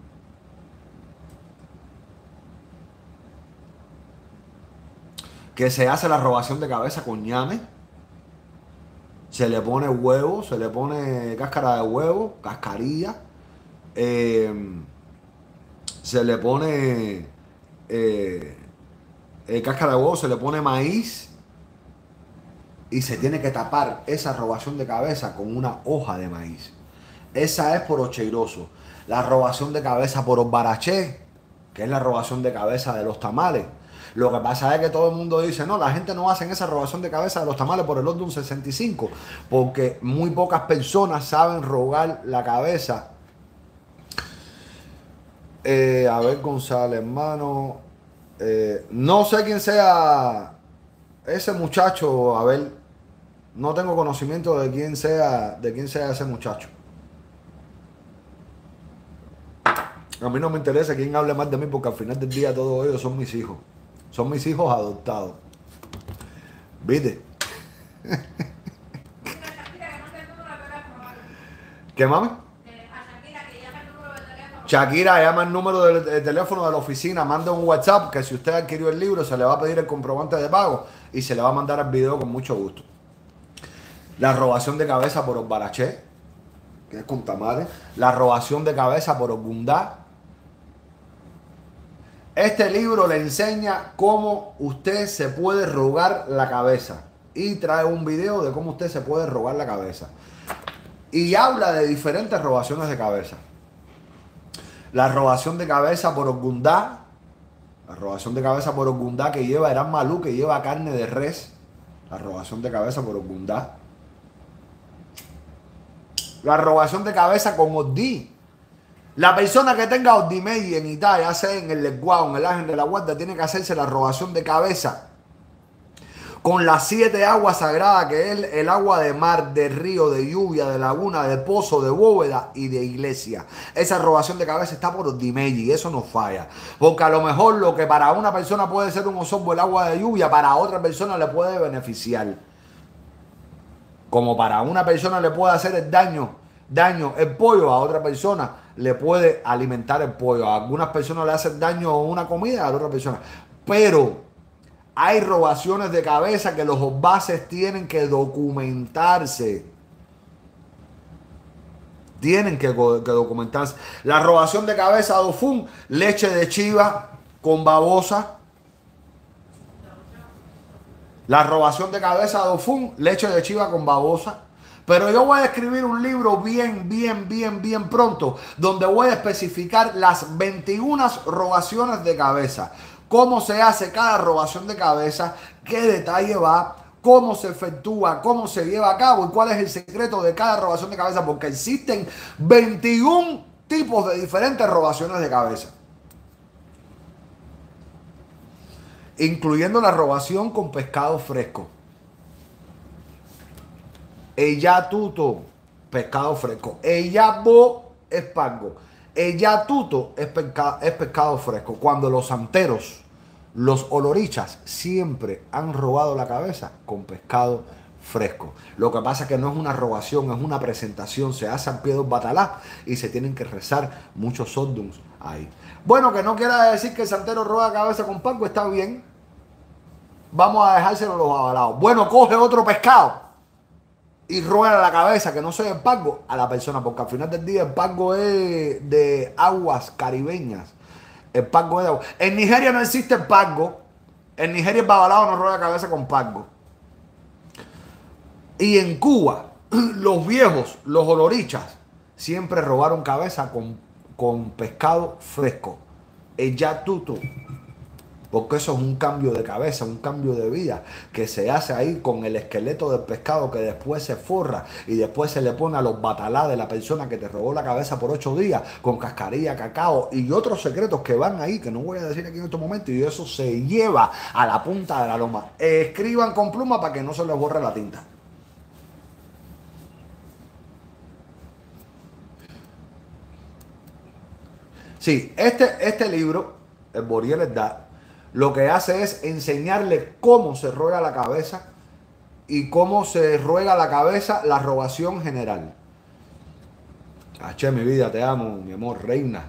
Que se hace la robación de cabeza con ñame. Se le pone huevo, se le pone cáscara de huevo, cascarilla. Eh, se le pone eh, eh, cáscara de huevo, se le pone maíz. Y se tiene que tapar esa robación de cabeza con una hoja de maíz. Esa es por Ocheiroso. La robación de cabeza por Ombaraché, que es la robación de cabeza de los tamales. Lo que pasa es que todo el mundo dice, no, la gente no hace esa robación de cabeza de los tamales por el Ordun sesenta y cinco, porque muy pocas personas saben robar la cabeza Eh, a ver, González, hermano. Eh, no sé quién sea ese muchacho. A ver, no tengo conocimiento de quién sea, de quién sea ese muchacho. A mí no me interesa quién hable más de mí porque al final del día todos ellos son mis hijos. Son mis hijos adoptados. ¿Viste? Dile a Shakira que mande el número de teléfono, ¿vale? ¿Qué mami? Eh, a Shakira que llame el número de teléfono. Shakira llama el número del, del teléfono de la oficina, manda un WhatsApp que si usted adquirió el libro se le va a pedir el comprobante de pago y se le va a mandar el video con mucho gusto. La robación de cabeza por Osbaraché, que es con tamales. La robación de cabeza por Ogundá. Este libro le enseña cómo usted se puede robar la cabeza y trae un video de cómo usted se puede robar la cabeza. Y habla de diferentes robaciones de cabeza. La robación de cabeza por Ogundá. La robación de cabeza por Ogundá que lleva Eran Malú, que lleva carne de res. La robación de cabeza por Ogundá. La robación de cabeza con Odí. La persona que tenga Odimei en Italia, ya sea en el lenguado, en el ángel de la guarda, tiene que hacerse la robación de cabeza con las siete aguas sagradas, que es el agua de mar, de río, de lluvia, de laguna, de pozo, de bóveda y de iglesia. Esa robación de cabeza está por Odimei, eso no falla. Porque a lo mejor lo que para una persona puede ser un osorbo el agua de lluvia, para otra persona le puede beneficiar. Como para una persona le puede hacer el daño, daño el pollo, a otra persona le puede alimentar el pollo. A algunas personas le hacen daño una comida, a otra persona. Pero hay robaciones de cabeza que los bases tienen que documentarse. Tienen que, que documentarse. La robación de cabeza de Ofún, leche de chiva con babosa. La robación de cabeza de Ofún, leche de chiva con babosa. Pero yo voy a escribir un libro bien, bien, bien, bien pronto, donde voy a especificar las veintiuna robaciones de cabeza. Cómo se hace cada robación de cabeza, qué detalle va, cómo se efectúa, cómo se lleva a cabo y cuál es el secreto de cada robación de cabeza, porque existen veintiún tipos de diferentes robaciones de cabeza. Incluyendo la robación con pescado fresco. Ella tuto, pescado fresco. Ella bo, espargo. Ella tuto es, pesca, es pescado fresco. Cuando los santeros, los olorichas, siempre han robado la cabeza con pescado fresco. Lo que pasa es que no es una robación, es una presentación. Se hace al pie de un batalá y se tienen que rezar muchos sordums ahí. Bueno, que no quiera decir que el santero roba cabeza con pango, está bien. Vamos a dejárselo a los avalados. Bueno, coge otro pescado y rueda la cabeza, que no sea el pango, a la persona, porque al final del día el pango es de aguas caribeñas. El pango es de agua. En Nigeria no existe el pango. En Nigeria el babalao no rueda la cabeza con pango. Y en Cuba, los viejos, los olorichas, siempre robaron cabeza con, con pescado fresco. El yatuto. Porque eso es un cambio de cabeza, un cambio de vida que se hace ahí con el esqueleto del pescado que después se forra y después se le pone a los batalá de la persona que te robó la cabeza por ocho días con cascarilla, cacao y otros secretos que van ahí que no voy a decir aquí en estos momentos, y eso se lleva a la punta de la loma. Escriban con pluma para que no se les borre la tinta. Sí, este, este libro, el Boriel Edad, lo que hace es enseñarle cómo se ruega la cabeza y cómo se ruega la cabeza la robación general. H, mi vida, te amo, mi amor, reina.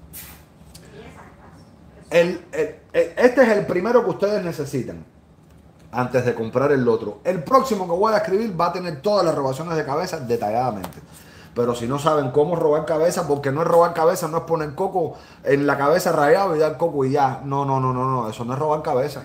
El, el, el, este es el primero que ustedes necesitan antes de comprar el otro. El próximo que voy a escribir va a tener todas las robaciones de cabeza detalladamente. Pero si no saben cómo robar cabeza, porque no es robar cabeza, no es poner coco en la cabeza rayado y dar coco y ya. No, no, no, no, no, eso no es robar cabeza.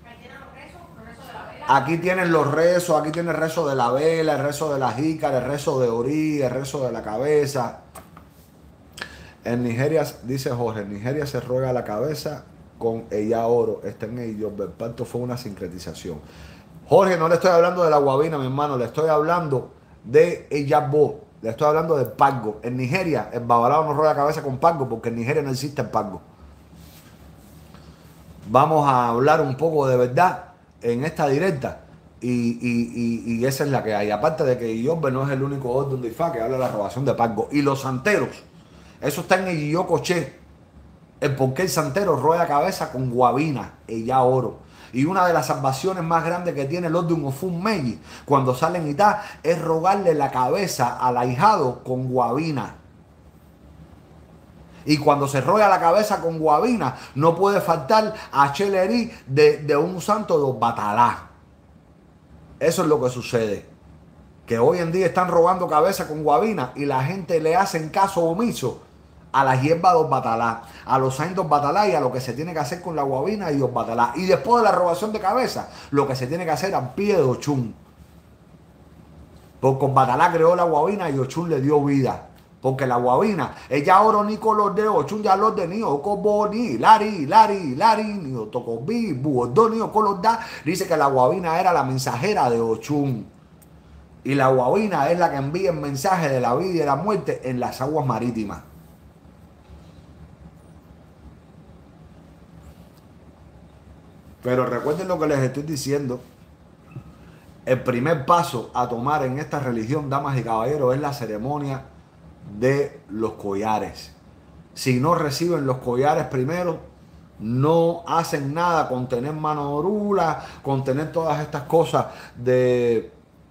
Aquí tienen los rezos, aquí tiene el rezo de la vela, el rezo de la jícara, el rezo de orí, el rezo de la cabeza. En Nigeria, dice Jorge, en Nigeria se ruega la cabeza con ella oro. Este en ellos, el pacto fue una sincretización. Jorge, no le estoy hablando de la guabina, mi hermano, le estoy hablando de ella bo. Le estoy hablando del pargo. En Nigeria, el babalao no rueda cabeza con pargo porque en Nigeria no existe el pargo. Vamos a hablar un poco de verdad en esta directa. Y, y, y, y esa es la que hay. Aparte de que Iorbe no es el único orden de Ifá que habla de la robación de pargo. Y los santeros, eso está en el Yocoché. El por qué el santero rueda cabeza con guabina, ella oro. Y una de las salvaciones más grandes que tiene el orden Ofun Meji cuando sale en Itá es rogarle la cabeza al ahijado con guabina. Y cuando se roga la cabeza con guabina, no puede faltar a chelerí de, de un santo de Batalá. Eso es lo que sucede. Que hoy en día están robando cabeza con guabina y la gente le hacen caso omiso a la hierba de los batalá, a los santos batalá y a lo que se tiene que hacer con la guabina y los batalá. Y después de la robación de cabeza, lo que se tiene que hacer al pie de Ochún. Porque con batalá creó la guabina y Ochún le dio vida. Porque la guabina, ella oro ni color de Ochún ya los de ni ocobo ni lari, lari, lari, ni otocobí, buodo ni color da. Dice que la guabina era la mensajera de Ochún. Y la guabina es la que envía el mensaje de la vida y de la muerte en las aguas marítimas. Pero recuerden lo que les estoy diciendo. El primer paso a tomar en esta religión, damas y caballeros, es la ceremonia de los collares. Si no reciben los collares primero, no hacen nada con tener mano orula, con tener todas estas cosas de...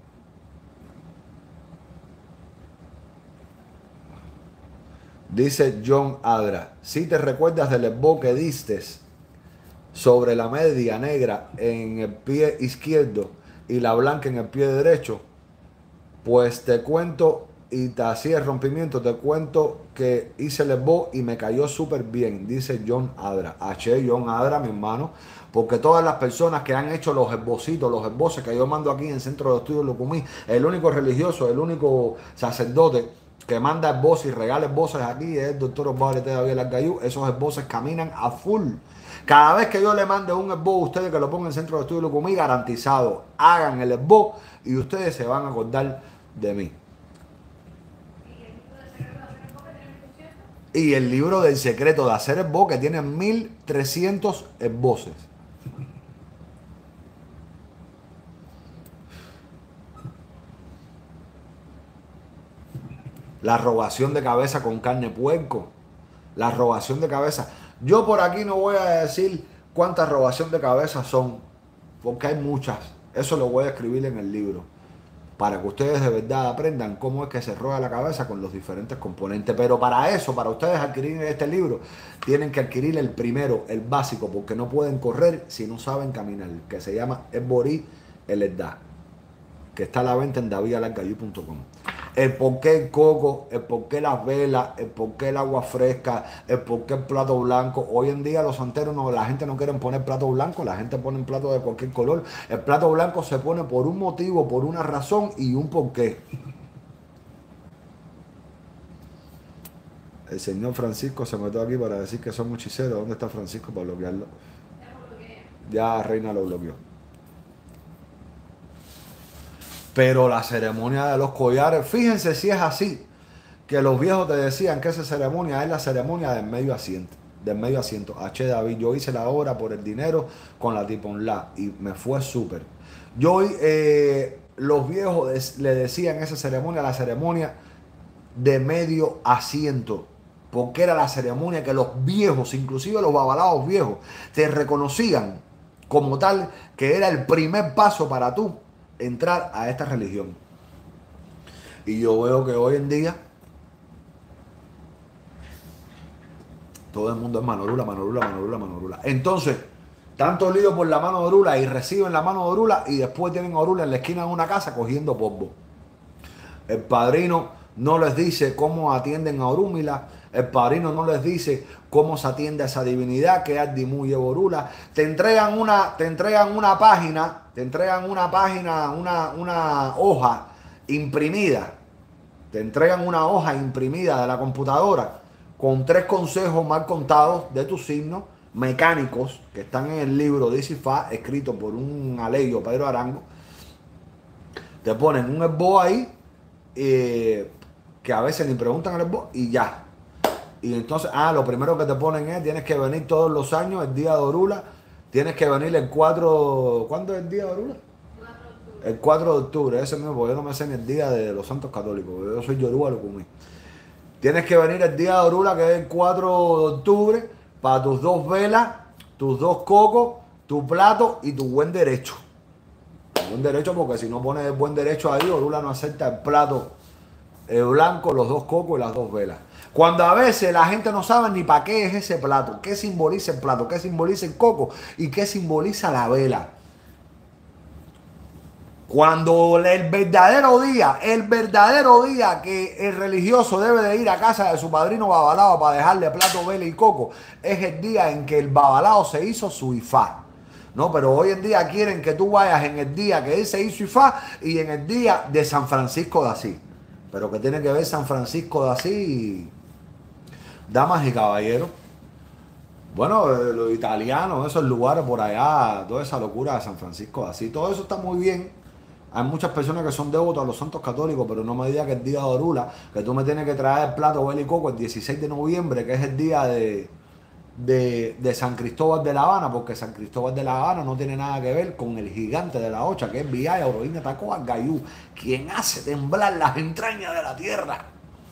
Dice John Adra, si te recuerdas del esbo que diste sobre la media negra en el pie izquierdo y la blanca en el pie derecho, pues te cuento, y te hacía el rompimiento, te cuento que hice el esbo y me cayó súper bien, dice John Adra. H. John Adra, mi hermano, porque todas las personas que han hecho los esbocitos, los esboces que yo mando aquí en el Centro de Estudios Lucumí, el único religioso, el único sacerdote que manda esboces y regala esboces aquí es el doctor Osvaldo David Argayú. Esos esboces caminan a full. Cada vez que yo le mande un esbo a ustedes que lo pongan en el Centro de Estudios Lucumí, garantizado, hagan el esbo y ustedes se van a acordar de mí. Y el libro del secreto de hacer esbo, que tiene mil trescientos esboces. La robación de cabeza con carne puerco. La robación de cabeza. Yo por aquí no voy a decir cuántas robación de cabeza son, porque hay muchas. Eso lo voy a escribir en el libro, para que ustedes de verdad aprendan cómo es que se roba la cabeza con los diferentes componentes. Pero para eso, para ustedes adquirir este libro, tienen que adquirir el primero, el básico, porque no pueden correr si no saben caminar, que se llama Esborí el Edda, que está a la venta en david alargayú punto com. El por qué el coco, el por qué las velas, el por qué el agua fresca, el por qué el plato blanco. Hoy en día los santeros, no, la gente no quiere poner plato blanco, la gente pone plato de cualquier color. El plato blanco se pone por un motivo, por una razón y un porqué. El señor Francisco se metió aquí para decir que somos hechiceros. ¿Dónde está Francisco para bloquearlo? Ya Reina lo bloqueó. Pero la ceremonia de los collares, fíjense si es así, que los viejos te decían que esa ceremonia es la ceremonia del medio asiento. Del medio asiento. H. David, yo hice la obra por el dinero con la Tiponla y me fue súper. Yo, eh, los viejos des, le decían esa ceremonia, la ceremonia de medio asiento, porque era la ceremonia que los viejos, inclusive los babalaos viejos, te reconocían como tal, que era el primer paso para tú entrar a esta religión. Y yo veo que hoy en día todo el mundo es manorula, manorula, manorula, manorula. Entonces, tanto lío por la mano de orula y reciben la mano de orula y después tienen orula en la esquina de una casa cogiendo polvo. El padrino no les dice cómo atienden a Orúmila. El padrino no les dice cómo se atiende a esa divinidad que es Dimuye Borula. Te entregan una, te entregan una página, te entregan una página, una, una hoja imprimida. Te entregan una hoja imprimida de la computadora con tres consejos mal contados de tus signos mecánicos que están en el libro de Isifá, escrito por un aleyo, Pedro Arango. Te ponen un esbo ahí. Eh, que a veces ni preguntan el esbo y ya. Y entonces, ah, lo primero que te ponen es, tienes que venir todos los años, el día de Orula, tienes que venir el cuatro, ¿cuándo es el día de Orula? El cuatro de octubre, ese mismo, porque yo no me sé ni el día de los santos católicos, yo soy Yoruba, lo comí. Tienes que venir el día de Orula, que es el cuatro de octubre, para tus dos velas, tus dos cocos, tu plato y tu buen derecho. Buen derecho, porque si no pones el buen derecho ahí, Orula no acepta el plato el blanco, los dos cocos y las dos velas. Cuando a veces la gente no sabe ni para qué es ese plato, qué simboliza el plato, qué simboliza el coco y qué simboliza la vela. Cuando el verdadero día, el verdadero día que el religioso debe de ir a casa de su padrino babalao para dejarle plato, vela y coco, es el día en que el babalao se hizo su ifá. No, pero hoy en día quieren que tú vayas en el día que él se hizo ifá y en el día de San Francisco de Asís. Pero que tiene que ver San Francisco de Asís, damas y caballeros. Bueno, los italianos, esos lugares por allá, toda esa locura de San Francisco de Asís, todo eso está muy bien. Hay muchas personas que son devotos a los santos católicos, pero no me digas que el día de Orula, que tú me tienes que traer el plato, vela y coco el dieciséis de noviembre, que es el día de, de, de San Cristóbal de La Habana, porque San Cristóbal de La Habana no tiene nada que ver con el gigante de la Ocha, que es Villaya, Oroína, Tacoa, Gayú, quien hace temblar las entrañas de la tierra.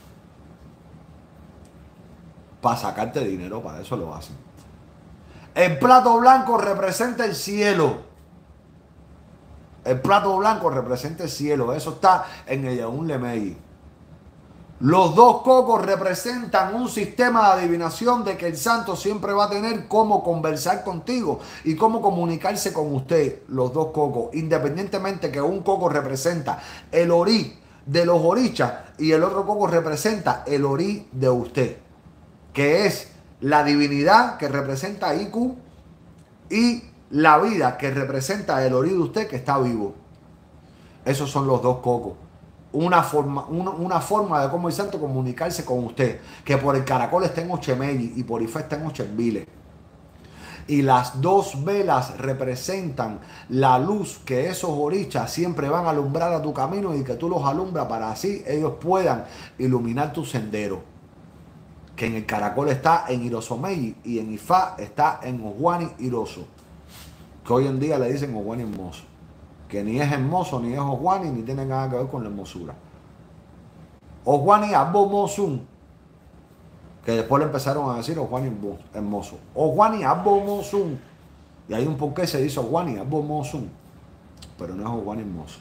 Para sacarte dinero, para eso lo hacen. El plato blanco representa el cielo. El plato blanco representa el cielo. Eso está en el Yaún Lemey. Los dos cocos representan un sistema de adivinación de que el santo siempre va a tener cómo conversar contigo y cómo comunicarse con usted. Los dos cocos. Independientemente que un coco representa el orí de los orichas y el otro coco representa el orí de usted, que es la divinidad que representa a Iku y la vida que representa el orí de usted que está vivo. Esos son los dos cocos. Una forma, una, una forma de cómo el santo comunicarse con usted. Que por el caracol está en Ochemelli y por Ifá está en Ocheville. Y las dos velas representan la luz que esos orichas siempre van a alumbrar a tu camino y que tú los alumbras para así ellos puedan iluminar tu sendero. Que en el caracol está en Irosomelli y en Ifá está en Ojuani Iroso, que hoy en día le dicen Ojuani hermoso, que ni es hermoso ni es Ojuani ni tiene nada que ver con la hermosura. Ojuani Abomosun, que después le empezaron a decir Ojuani hermoso. Ojuani Abomosun, y hay un porqué se dice Ojuani Abomosun, pero no es Ojuani hermoso.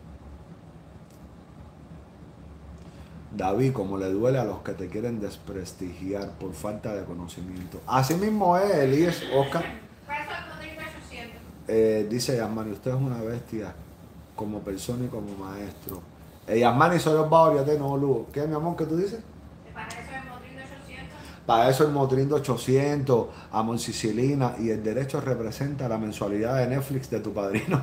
David, como le duele a los que te quieren desprestigiar por falta de conocimiento. Así mismo es, Elías Oscar. Eh, dice Yasmani, usted es una bestia como persona y como maestro. Eh, Yasmani, soy los Bauria, te no, Lugo. ¿Qué, mi amor, qué tú dices? Para eso el Motrindo ochocientos. Para eso el Motrindo ochocientos, amoxicilina y el derecho representa la mensualidad de Netflix de tu padrino.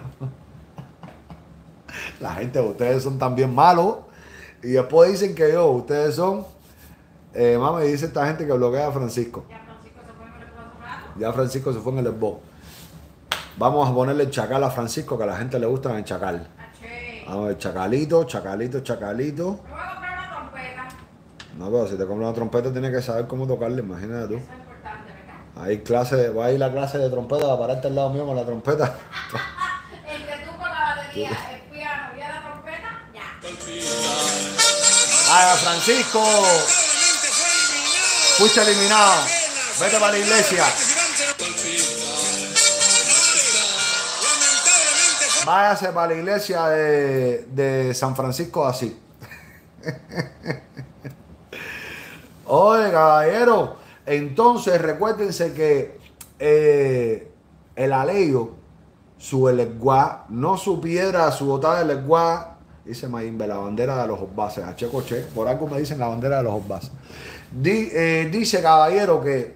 La gente, ustedes son también malos. Y después dicen que yo, ustedes son, eh, mami, dice esta gente que bloquea a Francisco. Ya Francisco se fue en el esposo. Ya Francisco se fue en el esbo. Vamos a ponerle el chacal a Francisco, que a la gente le gusta el chacal. Vamos a ver, chacalito, chacalito, chacalito. Me voy a comprar una trompeta. No, pero si te compras una trompeta tienes que saber cómo tocarle, imagínate tú. Eso es importante, ¿verdad? Hay clase, va a ir la clase de trompeta, va a pararte al lado mío con la trompeta. El que tú con la batería, el piano y la trompeta, ya. ¡Ay, Francisco! Fuiste eliminado. Vete para la iglesia. Váyase para la iglesia de, de San Francisco de Asís. Oye, caballero. Entonces, recuérdense que eh, el aleyo, su elegua, no su piedra, su botada de elegua, dice Mayimbe, la bandera de los Osbases. A Checo Che, por algo me dicen la bandera de los Osbases. Di, eh, dice, caballero, que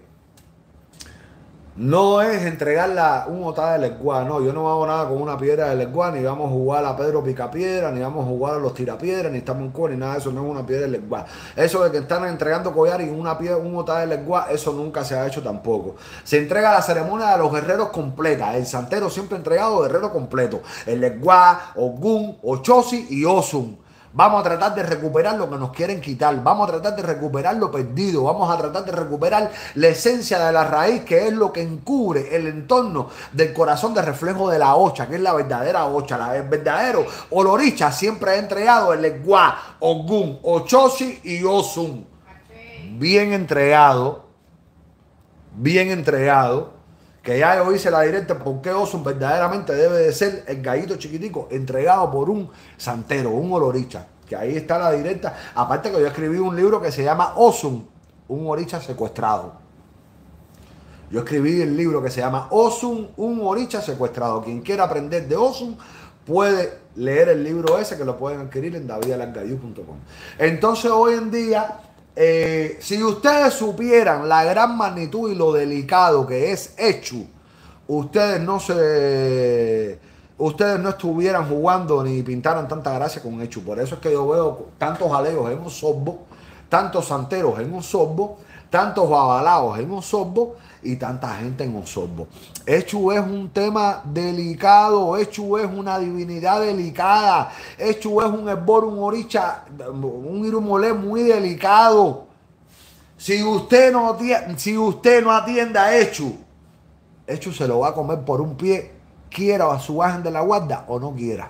no es entregarla un otada de leguá, no, yo no hago nada con una piedra de leguá, ni vamos a jugar a Pedro Picapiedra, ni vamos a jugar a los tirapiedras, ni estamos en co, ni nada de eso, no es una piedra de leguá. Eso de que están entregando collar y una piedra, un otada de leguá, eso nunca se ha hecho tampoco. Se entrega la ceremonia de los guerreros completa, el santero siempre entregado guerrero completo, el leguá, Ogún, Ochosi y Osun. Vamos a tratar de recuperar lo que nos quieren quitar. Vamos a tratar de recuperar lo perdido. Vamos a tratar de recuperar la esencia de la raíz, que es lo que encubre el entorno del corazón de reflejo de la ocha, que es la verdadera ocha. La, el verdadero oloricha siempre ha entregado el Egua, Ogún, Ochosi y Osun. Bien entregado. Bien entregado. Que ya yo hice la directa porque Osun verdaderamente debe de ser el gallito chiquitico entregado por un santero, un oloricha. Que ahí está la directa. Aparte que yo escribí un libro que se llama Osun, un oricha secuestrado. Yo escribí el libro que se llama Osun, un oricha secuestrado. Quien quiera aprender de Osun puede leer el libro ese, que lo pueden adquirir en david alargayu punto com. Entonces hoy en día... Eh, si ustedes supieran la gran magnitud y lo delicado que es Echu, ustedes no se ustedes no estuvieran jugando ni pintaran tanta gracia con Echu. Por eso es que yo veo tantos aleos en un sorbo, tantos santeros en un sorbo, tantos babalaos en un sorbo y tanta gente en un sorbo. Echu es un tema delicado, Echu es una divinidad delicada, Echu es un esbor, un oricha, un irumolé muy delicado. Si usted no atiende, si usted no atiende a Echu, Echu se lo va a comer por un pie, quiera a su ángel de la guarda o no quiera.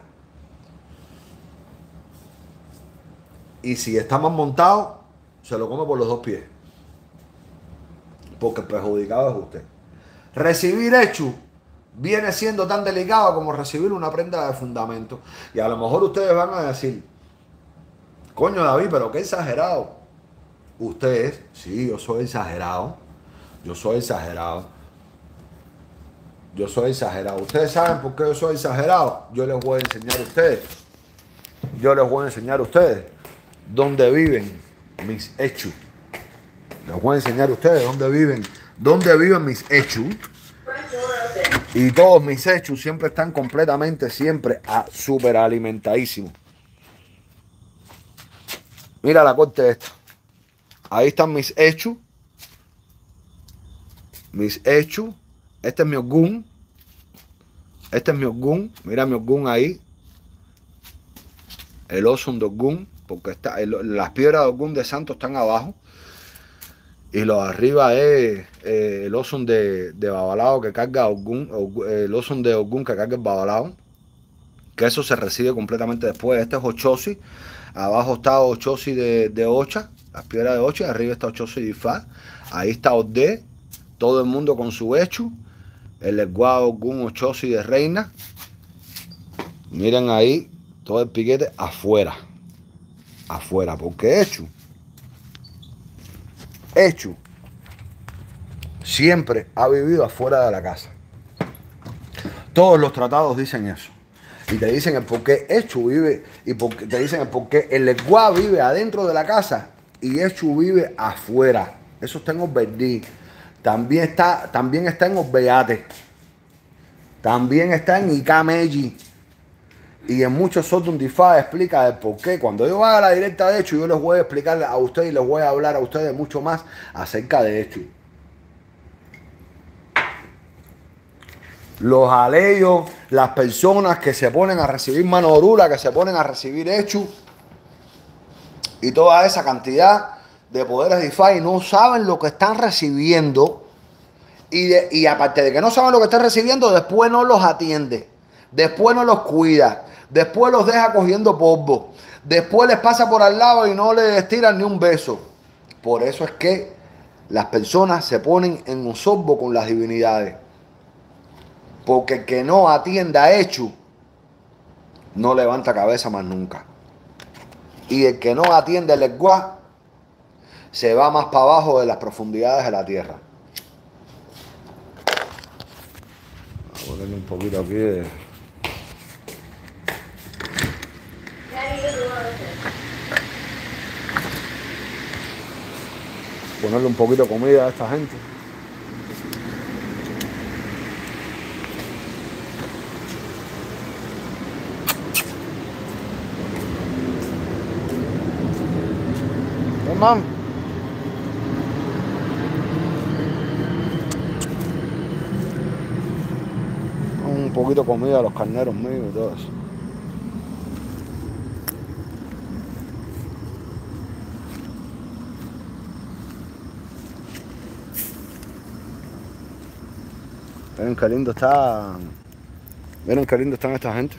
Y si está mal montado, se lo come por los dos pies. Porque el perjudicado es usted. Recibir Echu viene siendo tan delicado como recibir una prenda de fundamento. Y a lo mejor ustedes van a decir, coño David, pero qué exagerado. Usted es, sí, yo soy exagerado. Yo soy exagerado. Yo soy exagerado. ¿Ustedes saben por qué yo soy exagerado? Yo les voy a enseñar a ustedes. Yo les voy a enseñar a ustedes dónde viven mis Echu. Les voy a enseñar a ustedes dónde viven, dónde viven mis Echu. Y todos mis Echu siempre están completamente, siempre a, super alimentadísimos. Mira la corte esta. Ahí están mis Echu. Mis Echu. Este es mi Ogún. Este es mi Ogún. Mira mi Ogún ahí. El Osun de Ogún. Porque está, el, las piedras de Ogún de Santo están abajo. Y lo de arriba es eh, el Osun de, de Babalao que carga Ogún, el Osun de Ogún que carga el Babalao. Que eso se recibe completamente después. Este es Ochosi. Abajo está Ochosi de, de Ocha, las piedras de Ocha. Arriba está Ochosi de Ifá. Ahí está Ode. Todo el mundo con su Echu. El Egua, Ogún, Ochosi de Reina. Miren ahí todo el piquete afuera. Afuera. Porque Echu. Echu siempre ha vivido afuera de la casa. Todos los tratados dicen eso. Y te dicen el por qué Echu vive, y por qué, te dicen el por qué el Egua vive adentro de la casa y Echu vive afuera. Eso está en Oberdí. También está, también está en Obeate. También está en Ikameji. Y en muchos otros Difá explica el por qué. Cuando yo haga la directa de Echu, yo les voy a explicar a ustedes y les voy a hablar a ustedes mucho más acerca de Echu. Los aleyos, las personas que se ponen a recibir manorula, que se ponen a recibir Echu y toda esa cantidad de poderes Difá y no saben lo que están recibiendo. Y, de, y aparte de que no saben lo que están recibiendo, después no los atiende. Después no los cuida. Después los deja cogiendo polvo. Después les pasa por al lado y no les tiran ni un beso. Por eso es que las personas se ponen en un sorbo con las divinidades. Porque el que no atienda a Echu no levanta cabeza más nunca. Y el que no atiende el Egua se va más para abajo de las profundidades de la tierra. Voy a ponerle un poquito aquí de... Ponerle un poquito de comida a esta gente. Mam. Un poquito de comida a los carneros míos y todo eso. Miren qué lindo está. Miren qué lindo están esta gente.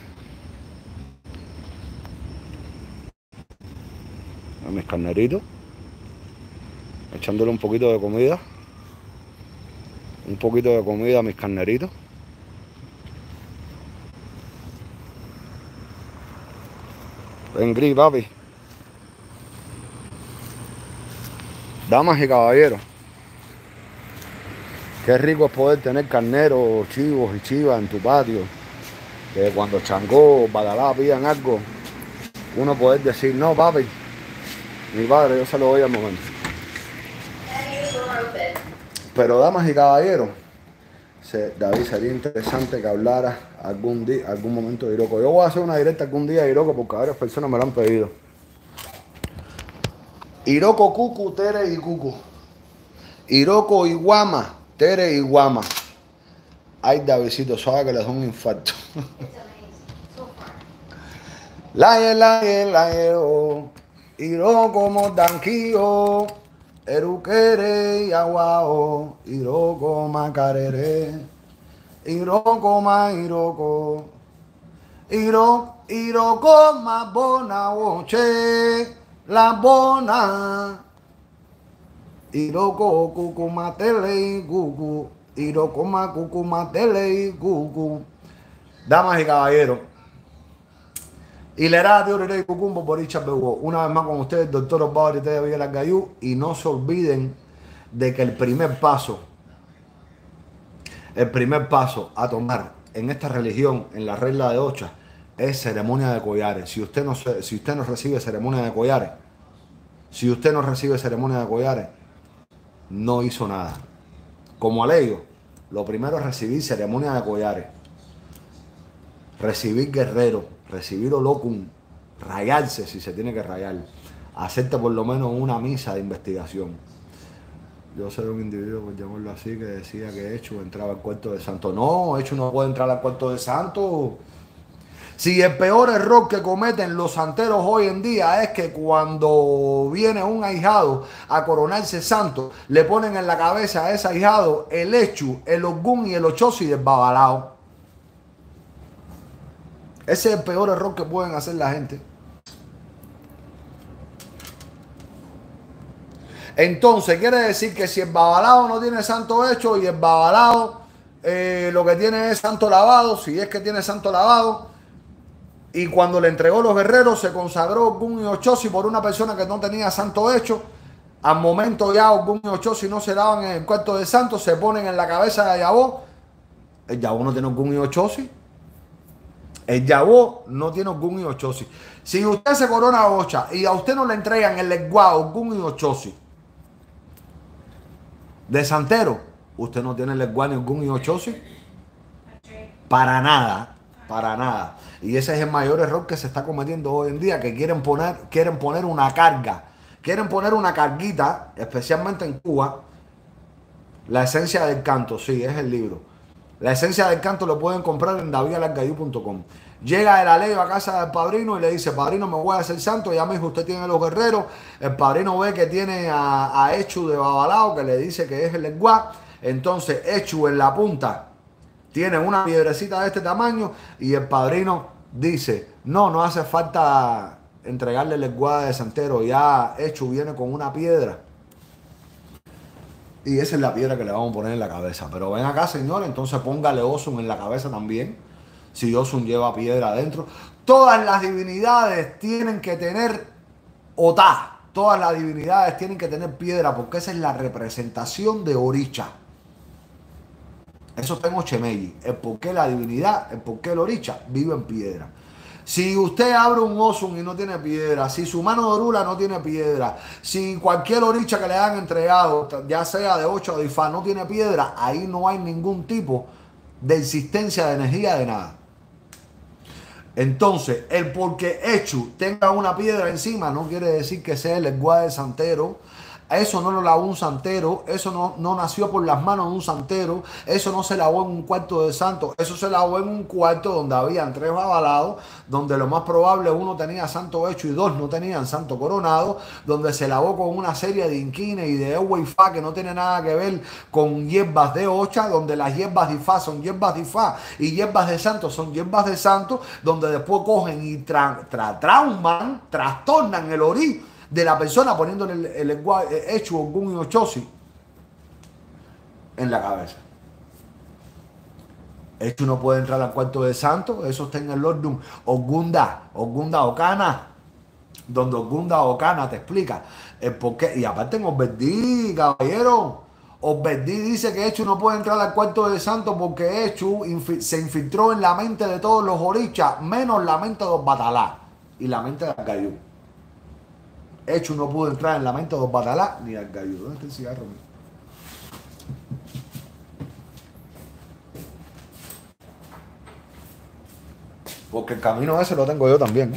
A mis carneritos. Echándole un poquito de comida. Un poquito de comida a mis carneritos. Ven, Gris, papi. Damas y caballeros. Qué rico es poder tener carneros, chivos y chivas en tu patio. Que cuando Changó, Badalá pidan algo, uno poder decir, no, papi, mi padre, yo se lo doy al momento. Pero damas y caballeros, se, David, sería interesante que hablara algún día, algún momento de Iroko. Yo voy a hacer una directa algún día de Iroko porque varias personas me lo han pedido. Iroko, Cucu, Tere y Cucu. Iroko y Guama, Tere y Guama. Ay, Davidcito, sabe que les da un infarto. Laye, laye, laye, oh. Iroko modanquillo. Eruquere y aguao. Iroko macarere. Iroko ma iroko. Iro, Iroko ma bona woche. La bona. Iroko cucu matele y gugu. Iroko ma cucu matele y gugu. Damas y caballeros. Y le da Dios y Cucumbo por Richard Bego. Una vez más con ustedes, doctor Osvaldo de Villa Gayú. Y no se olviden de que el primer paso, el primer paso a tomar en esta religión, en la regla de Ocha, es ceremonia de collares. Si usted no, si usted no recibe ceremonia de collares, si usted no recibe ceremonia de collares, no hizo nada. Como aleyo, lo primero es recibir ceremonia de collares, recibir guerrero, recibir olocum, rayarse si se tiene que rayar, hacerte por lo menos una misa de investigación. Yo soy un individuo, por llamarlo así, que decía que Echu entraba al cuarto de santo. No, Echu no puede entrar al cuarto de santo. Si el peor error que cometen los santeros hoy en día es que cuando viene un ahijado a coronarse santo, le ponen en la cabeza a ese ahijado el Echu, el Ogún y el Ochosi del Babalao. Ese es el peor error que pueden hacer la gente. Entonces, quiere decir que si el Babalao no tiene santo hecho y el Babalao eh, lo que tiene es santo lavado, si es que tiene santo lavado, y cuando le entregó los guerreros se consagró Ogún y Ochosi por una persona que no tenía santo hecho, al momento ya Ogún y Ochosi no se daban en el cuarto de santo, se ponen en la cabeza de Ayabó. El Yabó no tiene Ogún y Ochosi. El Yabó no tiene Ogún y Ochosi. Si usted se corona Ocha y a usted no le entregan el lenguado Ogún y Ochosi de santero, usted no tiene el lenguado ni Ogún y Ochosi. Para nada, para nada. Y ese es el mayor error que se está cometiendo hoy en día, que quieren poner, quieren poner una carga, quieren poner una carguita, especialmente en Cuba. La esencia del canto, sí, es el libro. La esencia del canto lo pueden comprar en david alargayú punto com. Llega el aleyo a casa del padrino y le dice, padrino, me voy a hacer santo. Ya me dijo, usted tiene los guerreros. El padrino ve que tiene a, a Echu de Babalao, que le dice que es el lenguá. Entonces Echu en la punta tiene una piedrecita de este tamaño y el padrino dice, no, no hace falta entregarle el lenguá de santero. Ya Echu viene con una piedra. Y esa es la piedra que le vamos a poner en la cabeza. Pero ven acá, señor, entonces póngale Osun en la cabeza también. Si Osun lleva piedra adentro. Todas las divinidades tienen que tener otá. Todas las divinidades tienen que tener piedra porque esa es la representación de Oricha. Eso está en Ochemeyi. El por qué la divinidad, el por qué el Oricha vive en piedra. Si usted abre un Osun y no tiene piedra, si su mano de Orula no tiene piedra, si cualquier oricha que le han entregado, ya sea de ocho o de Ifá, no tiene piedra, ahí no hay ningún tipo de existencia de energía de nada. Entonces, el porque Echu tenga una piedra encima no quiere decir que sea el lenguaje de santero. Eso no lo lavó un santero, eso no, no nació por las manos de un santero, eso no se lavó en un cuarto de santo, eso se lavó en un cuarto donde habían tres avalados, donde lo más probable uno tenía santo hecho y dos no tenían santo coronado, donde se lavó con una serie de inquines y de agua y fa que no tiene nada que ver con hierbas de ocha, donde las hierbas de ifá son hierbas de ifá y hierbas de santo son hierbas de santo, donde después cogen y tra, tra, trauman, trastornan el orí de la persona poniéndole el, el, el hecho Ogun y Ochosi en la cabeza. Hecho no puede entrar al cuarto de santo, eso está en el Lordum Ogunda, Ogunda Ocana, donde Ogunda Ocana te explica el por qué. Y aparte en Osberdí, caballero, Osberdí dice que Hecho no puede entrar al cuarto de santo porque Hecho infi se infiltró en la mente de todos los orichas, menos la mente de los batalá y la mente de Argayú. Hecho no pudo entrar en la mente de los batalá ni al gallo. ¿Dónde está el cigarro? Porque el camino ese lo tengo yo también.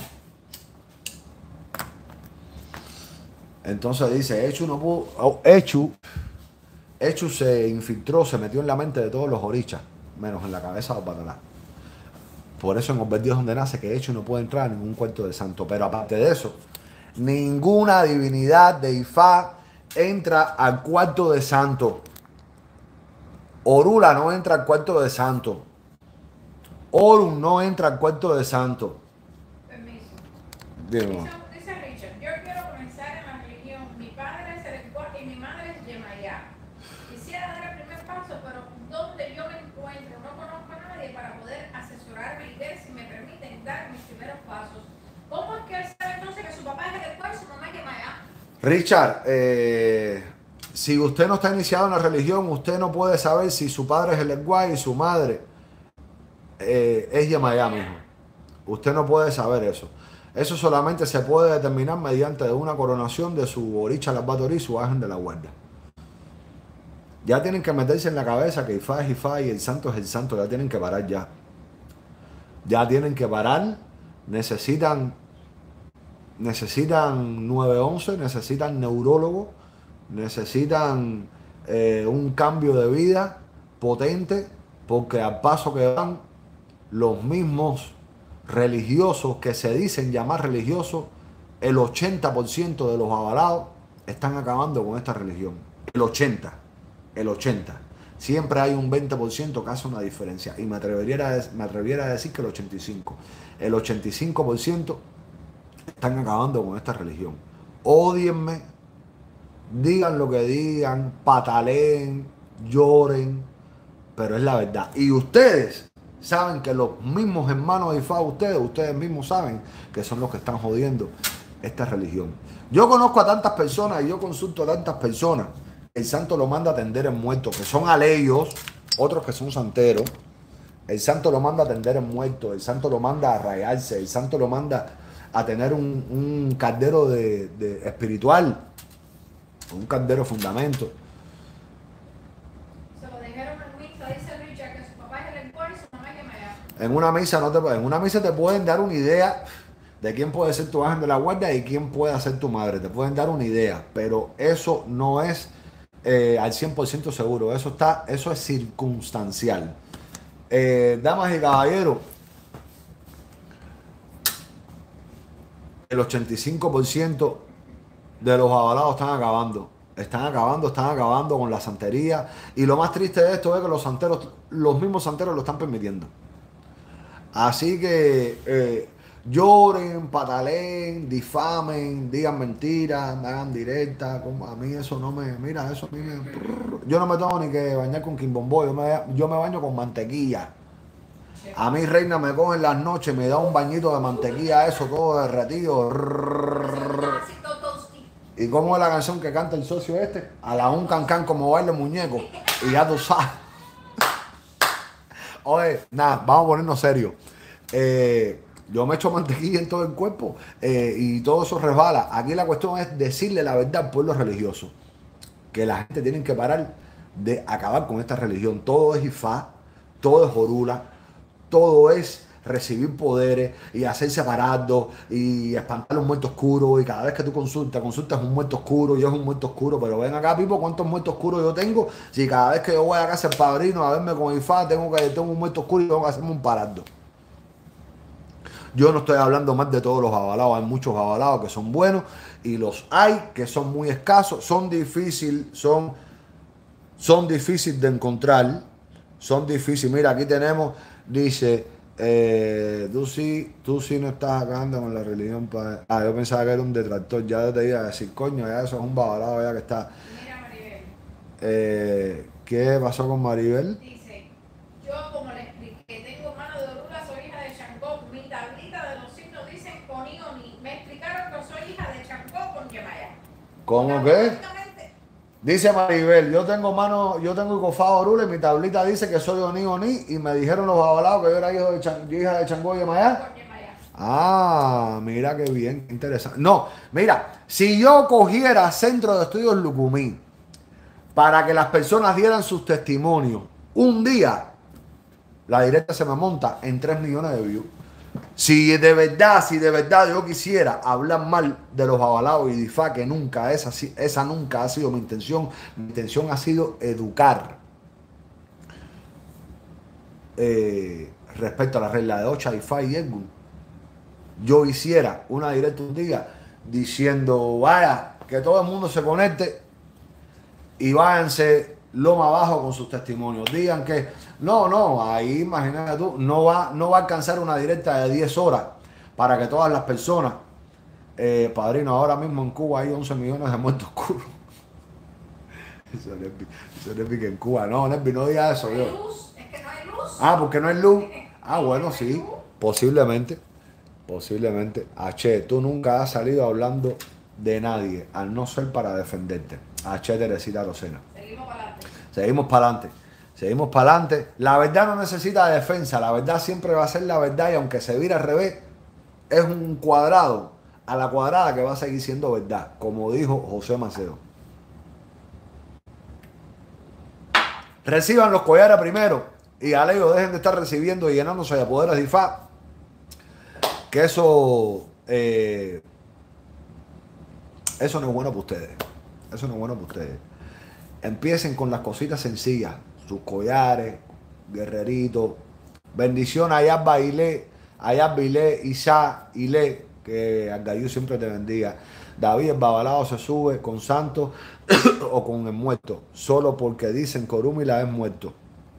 Entonces dice, Hecho no pudo... Oh, Hecho, Hecho se infiltró, se metió en la mente de todos los orichas, menos en la cabeza de los batalá. Por eso en Osberdí es donde nace que Hecho no puede entrar en ningún cuarto de santo. Pero aparte de eso, ninguna divinidad de Ifá entra al cuarto de santo. Orula no entra al cuarto de santo. Orum no entra al cuarto de santo. Permiso. Dice, dice Richard, yo quiero comenzar en la religión. Mi padre es Selecua y mi madre es Yemayá. Quisiera dar el primer paso, pero donde yo me encuentro no conozco a nadie para poder asesorarme y ver si me permiten dar mis primeros pasos. ¿Cómo es que él sabe entonces que su papá es Selecua y su mamá es Yemayá? Richard, eh, si usted no está iniciado en la religión, usted no puede saber si su padre es el Eguay y su madre eh, es Yemayá mismo. Usted no puede saber eso. Eso solamente se puede determinar mediante una coronación de su Oricha Larvatorí, su Ángel de la Guarda. Ya tienen que meterse en la cabeza que Ifá es Ifá y el santo es el santo. Ya tienen que parar ya. Ya tienen que parar. Necesitan... Necesitan nueve once, necesitan neurólogo, necesitan eh, un cambio de vida potente, porque al paso que van los mismos religiosos que se dicen llamar religiosos, el ochenta por ciento de los avalados están acabando con esta religión. El ochenta, el ochenta. Siempre hay un veinte por ciento que hace una diferencia. Y me atrevería a, me atreviera a decir que el ochenta y cinco por ciento. El ochenta y cinco por ciento están acabando con esta religión. Ódienme, digan lo que digan, pataleen, lloren, pero es la verdad. Y ustedes saben que los mismos hermanos de Ifá, ustedes, ustedes mismos saben que son los que están jodiendo esta religión. Yo conozco a tantas personas y yo consulto a tantas personas. El santo lo manda a atender en muertos, que son aleyos, otros que son santeros. El santo lo manda a atender en muertos, el santo lo manda a rayarse, el santo lo manda a tener un, un caldero de, de espiritual, un caldero fundamento. Se lo dijeron en misa, dice Richard, que su papá es el Eguay y su mamá es Yemayá. En una misa no te en una misa te pueden dar una idea de quién puede ser tu ángel de la guardia y quién puede ser tu madre. Te pueden dar una idea, pero eso no es eh, al cien por ciento seguro. Eso está, eso es circunstancial. Eh, damas y caballeros, el ochenta y cinco por ciento de los avalados están acabando. Están acabando, están acabando con la santería. Y lo más triste de esto es que los santeros, los mismos santeros lo están permitiendo. Así que eh, lloren, pataleen, difamen, digan mentiras, hagan directas. A mí eso no me... Mira, eso a mí me... Yo no me tengo ni que bañar con quimbombo. Yo me, yo me baño con mantequilla. A mí Reina me coge en las noches, me da un bañito de mantequilla, eso todo derretido. ¿Y cómo es la canción que canta el socio este? A la un cancán como baile muñeco. Y ya tú sabes. Oye, nada, vamos a ponernos serios. Eh, yo me echo mantequilla en todo el cuerpo eh, y todo eso resbala. Aquí la cuestión es decirle la verdad al pueblo religioso. Que la gente tiene que parar de acabar con esta religión. Todo es Ifá, todo es Orula, todo es recibir poderes y hacerse parado y espantar un muerto oscuro, y cada vez que tú consultas, consultas un muerto oscuro y es un muerto oscuro, pero ven acá, Pipo, ¿cuántos muertos oscuros yo tengo? Si cada vez que yo voy a casa del padrino a verme con Ifá, tengo que tengo un muerto oscuro y tengo que hacerme un parado. Yo no estoy hablando más de todos los avalados, hay muchos avalados que son buenos y los hay que son muy escasos, son difíciles, son, son difíciles de encontrar, son difíciles. Mira, aquí tenemos, dice, eh, tú sí, tú sí no estás acabando con la religión. Pa... Ah, yo pensaba que era un detractor, ya te iba a decir, coño, ya eso es un avalado ya que está. Mira, Maribel. Eh, ¿Qué pasó con Maribel? Dice, yo como le expliqué, tengo mano de Orula, soy hija de Changó, mi tablita de los signos dicen Oni Oni. Me explicaron que soy hija de Changó con Yemaya. ¿Cómo que? Dice Maribel, yo tengo mano, yo tengo Icofado Orula y mi tablita dice que soy Oni Oni y me dijeron los avalados que yo era hijo de Chan, hija de Changó y Yemayá. Ah, mira qué bien, qué interesante. No, mira, si yo cogiera Centro de Estudios Lucumí para que las personas dieran sus testimonios, un día la directa se me monta en tres millones de views. Si de verdad, si de verdad yo quisiera hablar mal de los avalados y de Ifá, que nunca, esa, esa nunca ha sido mi intención. Mi intención ha sido educar eh, respecto a la regla de Ocha, Ifá y Egun. Yo hiciera una directa un día diciendo, vaya, que todo el mundo se conecte y váyanse loma abajo con sus testimonios. Digan que no, no, ahí imagínate tú, no va, no va a alcanzar una directa de diez horas para que todas las personas, eh, padrino, ahora mismo en Cuba hay once millones de muertos oscuros. Eso no es que en Cuba, no, Nervi, no diga eso. No yo. hay luz, es que no hay luz. Ah, porque no hay luz. Ah, bueno, sí, posiblemente, posiblemente. H, tú nunca has salido hablando de nadie, al no ser para defenderte. H, Teresita Rosena. Seguimos para adelante. Seguimos para adelante. Seguimos para adelante. La verdad no necesita defensa. La verdad siempre va a ser la verdad. Y aunque se vire al revés, es un cuadrado a la cuadrada que va a seguir siendo verdad. Como dijo José Macedo. Reciban los collares primero. Y a ellos dejen de estar recibiendo y llenándose de poderes de Ifá. Que eso... Eh, eso no es bueno para ustedes. Eso no es bueno para ustedes. Empiecen con las cositas sencillas. Sus collares, guerreritos. Bendición allá Bailé, allá Bailé, Isa, Ile, que Argayú siempre te bendiga. David el Babalao se sube con Santos o con el muerto, solo porque dicen que Orúmila es muerto.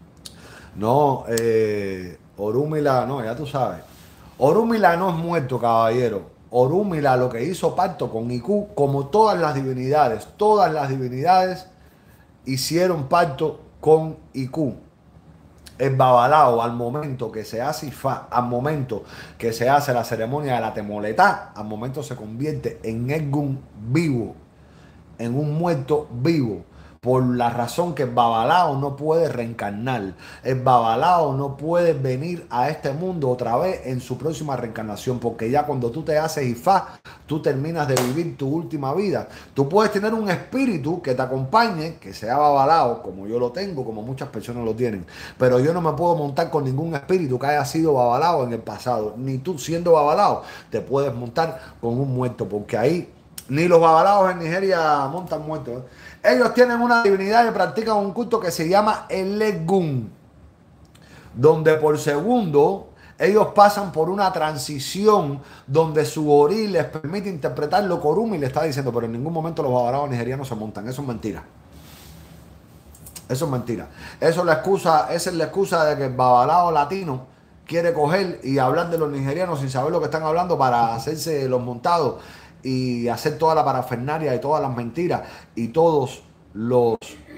No, eh, Orúmila, no, ya tú sabes. Orúmila no es muerto, caballero. Orúmila lo que hizo pacto con Iku, como todas las divinidades, todas las divinidades hicieron pacto con Iku. El Babalao, al momento que se hace Ifá, al momento que se hace la ceremonia de la temoletá, al momento se convierte en Egun vivo, en un muerto vivo. Por la razón que el Babalao no puede reencarnar. El Babalao no puede venir a este mundo otra vez en su próxima reencarnación. Porque ya cuando tú te haces Ifá, tú terminas de vivir tu última vida. Tú puedes tener un espíritu que te acompañe, que sea Babalao, como yo lo tengo, como muchas personas lo tienen. Pero yo no me puedo montar con ningún espíritu que haya sido Babalao en el pasado. Ni tú siendo Babalao te puedes montar con un muerto. Porque ahí ni los babalaos en Nigeria montan muertos, ¿eh? Ellos tienen una divinidad y practican un culto que se llama el Egun, donde por segundo ellos pasan por una transición donde su orí les permite interpretar lo que Orumi le está diciendo, pero en ningún momento los babalaos nigerianos se montan. Eso es mentira. Eso es mentira. Eso es la excusa, esa es la excusa de que el babalao latino quiere coger y hablar de los nigerianos sin saber lo que están hablando para hacerse los montados y hacer toda la parafernalia y todas las mentiras y todos los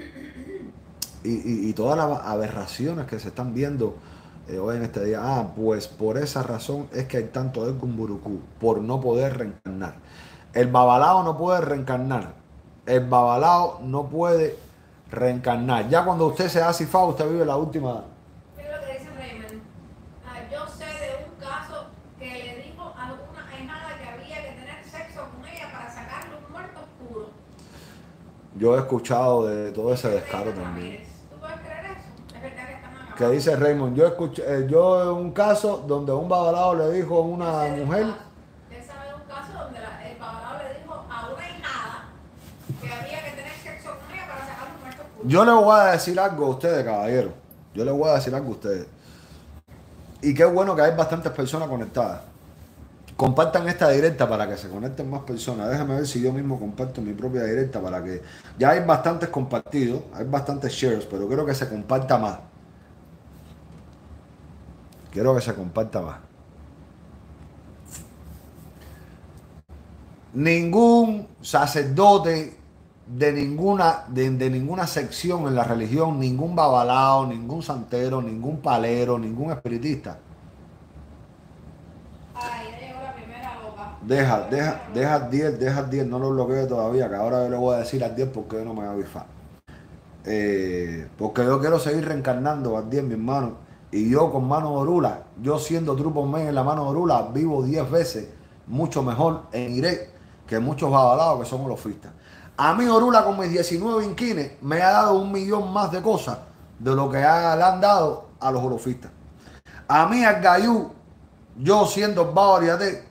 y, y, y todas las aberraciones que se están viendo eh, hoy en este día. Ah, pues por esa razón es que hay tanto de Kumburuku, por no poder reencarnar. El babalao no puede reencarnar. El babalao no puede reencarnar. Ya cuando usted se hace Ifá, usted vive la última. Mira lo que dice Raymond. Ah, yo sé de un caso que le dijo a una ahijada que había que tener sexo con ella para sacarle un muerto oscuro. Yo he escuchado de todo ese descaro también. ¿Tú puedes creer eso? Es verdad que están Que dice Raymond, yo escuché, eh, yo en un caso donde un babalao le dijo a una Ese es mujer, un caso. Ese es un caso donde la- el babalao le dijo a una hijada que había que tener sexo con ella para sacar un muerto puro. yo les voy a decir algo a ustedes, caballero. Yo les voy a decir algo a ustedes. Y qué bueno que hay bastantes personas conectadas. Compartan esta directa para que se conecten más personas. Déjame ver si yo mismo comparto mi propia directa para que... Ya hay bastantes compartidos, hay bastantes shares, pero quiero que se comparta más. Quiero que se comparta más. Ningún sacerdote de ninguna, de, de ninguna sección en la religión, ningún babalao, ningún santero, ningún palero, ningún espiritista. Ay, ya llegó la primera loca. Deja, deja, deja diez, deja diez, no lo bloqueo todavía, que ahora yo le voy a decir al diez porque yo no me voy a bifar. Eh, porque yo quiero seguir reencarnando al diez, mi hermano. Y yo con mano de Orula, yo siendo Trupo Men en la mano de Orula, vivo diez veces mucho mejor en Iré que muchos babalados que son holofistas. A mí Orula con mis diecinueve inquines me ha dado un millón más de cosas de lo que ha- le han dado a los holofistas. A mí al Gayú, yo siendo Baoriate,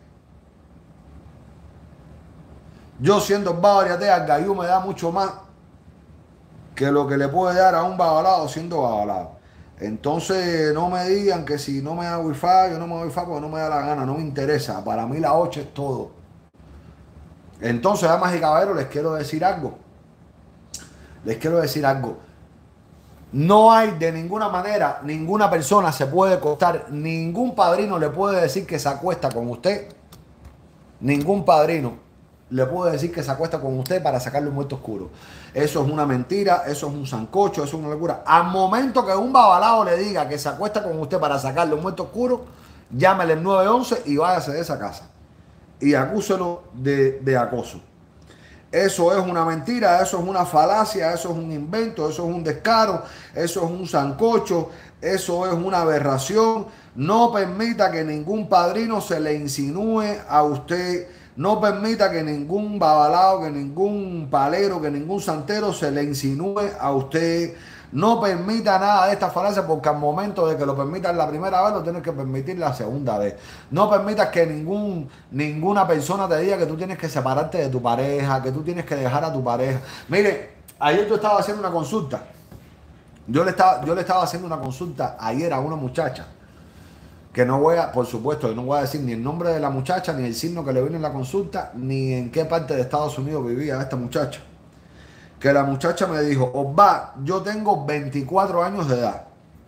yo siendo Baoriate, al Gayú me da mucho más que lo que le puede dar a un babalado siendo babalado. Entonces no me digan que si no me da wifi, yo no me doy wifi porque no me da la gana, no me interesa. Para mí la ocho es todo. Entonces, damas y caballeros, les quiero decir algo. Les quiero decir algo. No hay de ninguna manera, ninguna persona se puede acostar, ningún padrino le puede decir que se acuesta con usted. Ningún padrino le puede decir que se acuesta con usted para sacarle un muerto oscuro. Eso es una mentira, eso es un sancocho, eso es una locura. Al momento que un babalao le diga que se acuesta con usted para sacarle un muerto oscuro, llámele el nueve once y váyase de esa casa. Y acúselo de, de acoso. Eso es una mentira, eso es una falacia, eso es un invento, eso es un descaro, eso es un sancocho, eso es una aberración. No permita que ningún padrino se le insinúe a usted. No permita que ningún babalao, que ningún palero, que ningún santero se le insinúe a usted. No permita nada de esta falacia porque al momento de que lo permitas la primera vez, lo tienes que permitir la segunda vez. No permitas que ningún, ninguna persona te diga que tú tienes que separarte de tu pareja, que tú tienes que dejar a tu pareja. Mire, ayer yo estaba haciendo una consulta. Yo le estaba, yo le estaba haciendo una consulta ayer a una muchacha. Que no voy a, por supuesto, yo no voy a decir ni el nombre de la muchacha, ni el signo que le vino en la consulta, ni en qué parte de Estados Unidos vivía esta muchacha. Que la muchacha me dijo, Osva, yo tengo veinticuatro años de edad.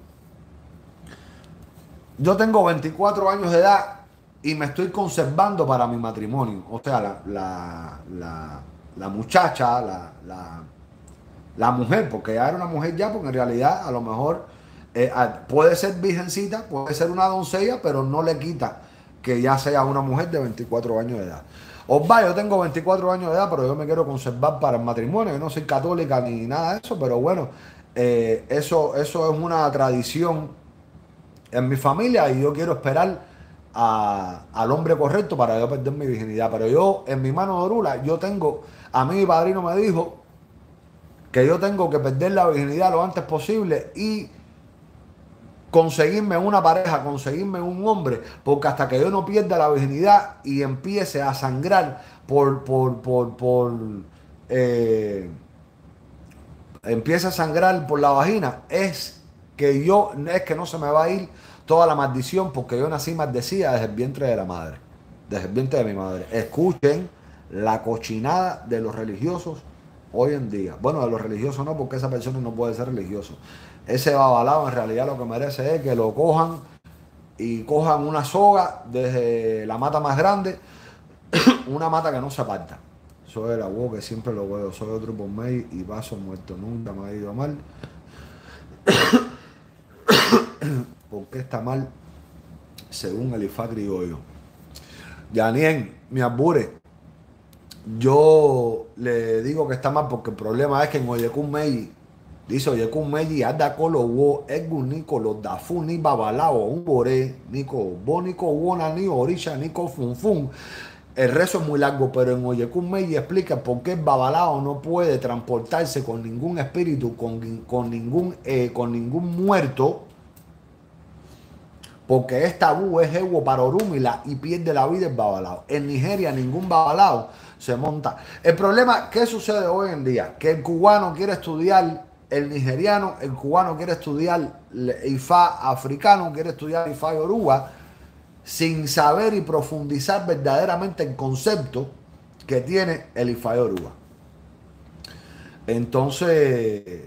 Yo tengo veinticuatro años de edad y me estoy conservando para mi matrimonio. O sea, la, la, la, la muchacha, la, la, la mujer, porque ya era una mujer ya, porque en realidad a lo mejor eh, puede ser virgencita, puede ser una doncella, pero no le quita que ya sea una mujer de veinticuatro años de edad. Osva, yo tengo veinticuatro años de edad, pero yo me quiero conservar para el matrimonio. Yo no soy católica ni nada de eso, pero bueno, eh, eso, eso es una tradición en mi familia y yo quiero esperar a, al hombre correcto para yo perder mi virginidad. Pero yo, en mi mano de Orula, yo tengo, a mí mi padrino me dijo que yo tengo que perder la virginidad lo antes posible y conseguirme una pareja, conseguirme un hombre, porque hasta que yo no pierda la virginidad y empiece a sangrar por, por, por, por eh, empiece a sangrar por la vagina, es que yo, es que no se me va a ir toda la maldición, porque yo nací maldecida desde el vientre de la madre, desde el vientre de mi madre. Escuchen la cochinada de los religiosos hoy en día. Bueno, de los religiosos no, porque esa persona no puede ser religioso. Ese babalao en realidad lo que merece es que lo cojan y cojan una soga desde la mata más grande, una mata que no se aparta. Soy el abuelo que siempre lo veo, soy otro por medio y paso muerto, nunca me ha ido mal. Porque está mal según el Ifá criollo. Yanien, mi albure, yo le digo que está mal porque el problema es que en Oyekun Meji dice Oyekun Meji anda con los wo egun nico los dafu ni babalao un boré nico bonico wona ni orisha nico fun fun. El rezo es muy largo, pero en Oyekun Meji explica por qué el babalao no puede transportarse con ningún espíritu, con, con, ningún, eh, con ningún muerto, porque es tabú, es ego para Orúmila y pierde la vida el babalao. En Nigeria ningún babalao se monta. El problema, ¿qué sucede hoy en día? Que el cubano quiere estudiar, el nigeriano, el cubano quiere estudiar Ifá africano, quiere estudiar Ifá yoruba, sin saber y profundizar verdaderamente el concepto que tiene el Ifá yoruba. Entonces,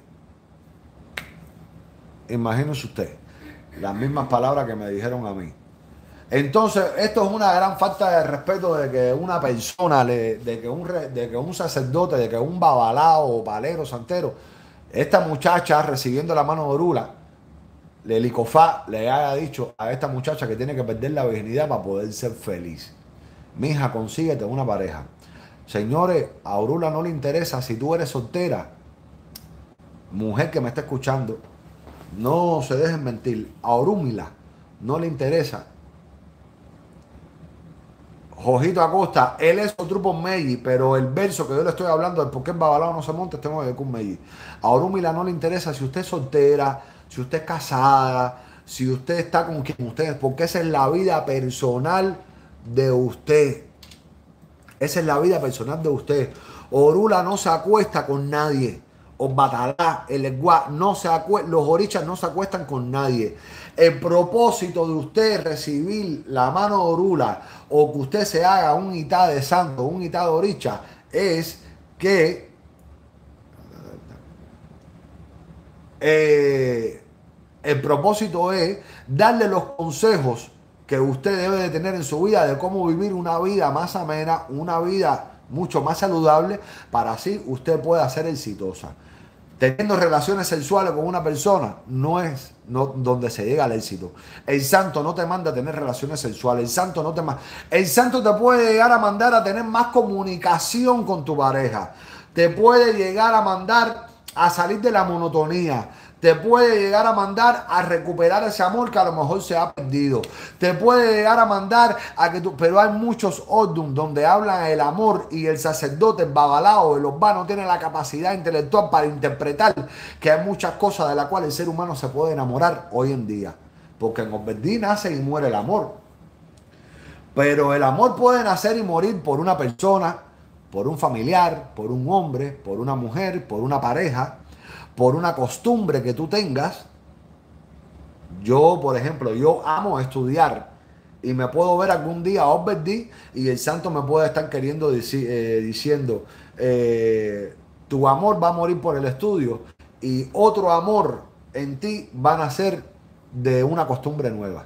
imagínense usted, las mismas palabras que me dijeron a mí. Entonces, esto es una gran falta de respeto de que una persona, le, de, que un, de que un sacerdote, de que un babalao o palero, santero, esta muchacha recibiendo la mano de Orula, el Icofá le haya dicho a esta muchacha que tiene que perder la virginidad para poder ser feliz. Mija, consíguete una pareja. Señores, a Orula no le interesa si tú eres soltera. Mujer que me está escuchando, no se dejen mentir. A Orúmila no le interesa. Jojito Acosta, él es otro por Meji, pero el verso que yo le estoy hablando de por qué el babalao no se monta, tengo que ver con Meji. A Orúmila no le interesa si usted es soltera, si usted es casada, si usted está con quien usted es, porque esa es la vida personal de usted. Esa es la vida personal de usted. Orula no se acuesta con nadie. O Batalá, el Eguá, no se acuestan, los orichas no se acuestan con nadie. El propósito de usted recibir la mano de Orula o que usted se haga un itá de santo, un itá de oricha, es que eh, el propósito es darle los consejos que usted debe de tener en su vida de cómo vivir una vida más amena, una vida mucho más saludable, para así usted pueda ser exitosa. Teniendo relaciones sexuales con una persona no es no, donde se llega al éxito. El santo no te manda a tener relaciones sexuales. El santo no te manda. El santo te puede llegar a mandar a tener más comunicación con tu pareja. Te puede llegar a mandar a salir de la monotonía. Te puede llegar a mandar a recuperar ese amor que a lo mejor se ha perdido. Te puede llegar a mandar a que tú... Pero hay muchos ordum donde hablan el amor y el sacerdote, el babalao, el osba no tiene la capacidad intelectual para interpretar que hay muchas cosas de las cuales el ser humano se puede enamorar hoy en día. Porque en Osberdí nace y muere el amor. Pero el amor puede nacer y morir por una persona, por un familiar, por un hombre, por una mujer, por una pareja, por una costumbre que tú tengas. Yo, por ejemplo, yo amo estudiar y me puedo ver algún día a Osberdí y el santo me puede estar queriendo dici eh, diciendo eh, tu amor va a morir por el estudio y otro amor en ti va a nacer de una costumbre nueva.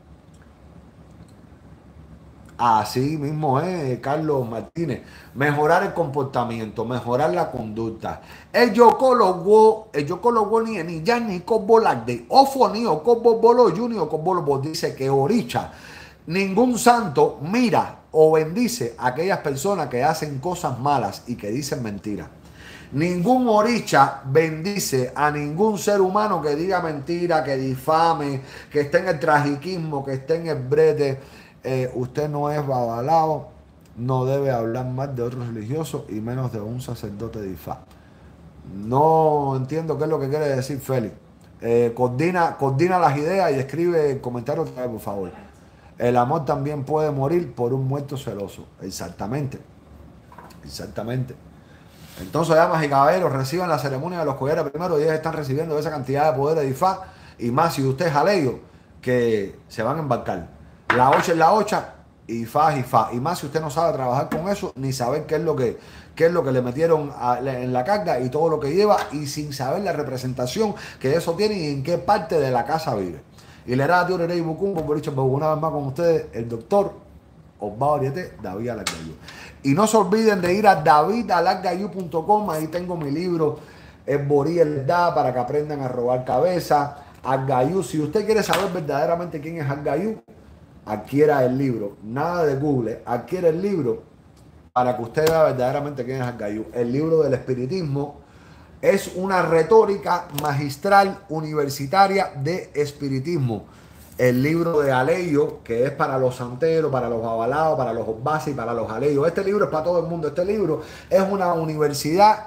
Así mismo es, Carlos Martínez. Mejorar el comportamiento, mejorar la conducta. El yocólogo, el yocólogo ni ni ya ni cobolagde, ofoni o cobolo junior cobolo dice que oricha. Ningún santo mira o bendice a aquellas personas que hacen cosas malas y que dicen mentiras. Ningún oricha bendice a ningún ser humano que diga mentira, que difame, que esté en el tragiquismo, que esté en el brete. Eh, usted no es babalao, no debe hablar más de otros religiosos y menos de un sacerdote de Ifá. No entiendo qué es lo que quiere decir Félix. Eh, coordina, coordina las ideas y escribe el comentario, por favor. El amor también puede morir por un muerto celoso. Exactamente. Exactamente. Entonces, damas y caballeros, reciban la ceremonia de los collares primero y ellos están recibiendo esa cantidad de poder de Ifá y más si usted es jaleo que se van a embarcar. La ocha es la ocha y fa es fa. Y más si usted no sabe trabajar con eso, ni saber qué es lo que, qué es lo que le metieron a, en la carga y todo lo que lleva, y sin saber la representación que eso tiene y en qué parte de la casa vive. Y le hará tío Rey Bucumbo, por dicho, una vez más con ustedes, el doctor Osba Oriete, David Alargayú. Y no se olviden de ir a david alargayú punto com, ahí tengo mi libro, El Borí el Da, para que aprendan a robar cabeza. Alargayú, si usted quiere saber verdaderamente quién es Alargayú, adquiera el libro, nada de Google, adquiere el libro para que usted vea verdaderamente quién es Alargayú. El libro del espiritismo es una retórica magistral universitaria de espiritismo. El libro de Aleyo, que es para los santeros, para los babalaos, para los osbas y para los aleyos. Este libro es para todo el mundo. Este libro es una universidad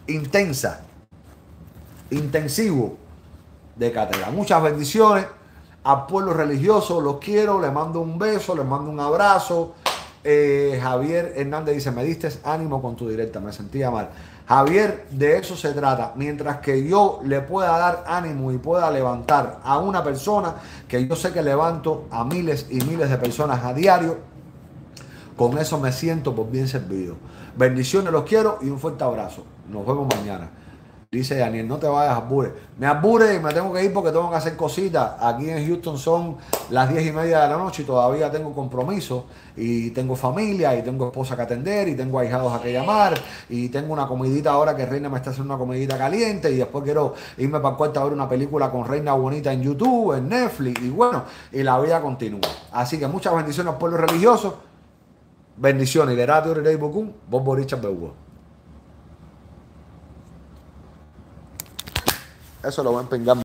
intensa, intensivo de cátedra. Muchas bendiciones. Al pueblo religioso, los quiero, les mando un beso, les mando un abrazo. Eh, Javier Hernández dice, me diste ánimo con tu directa, me sentía mal. Javier, de eso se trata. Mientras que yo le pueda dar ánimo y pueda levantar a una persona, que yo sé que levanto a miles y miles de personas a diario, con eso me siento por bien servido. Bendiciones, los quiero y un fuerte abrazo. Nos vemos mañana. Dice Daniel, no te vayas a Albures. Me Albures y me tengo que ir porque tengo que hacer cositas. Aquí en Houston son las diez y media de la noche y todavía tengo compromiso. Y tengo familia, y tengo esposa que atender, y tengo ahijados a que llamar. Y tengo una comidita ahora que Reina me está haciendo una comidita caliente. Y después quiero irme para el cuarto a ver una película con Reina bonita en YouTube, en Netflix. Y bueno, y la vida continúa. Así que muchas bendiciones al pueblo religioso. Bendiciones. Lerate Orerei Bocún, Bobo Richard Behugo. Eso lo voy a empeñar.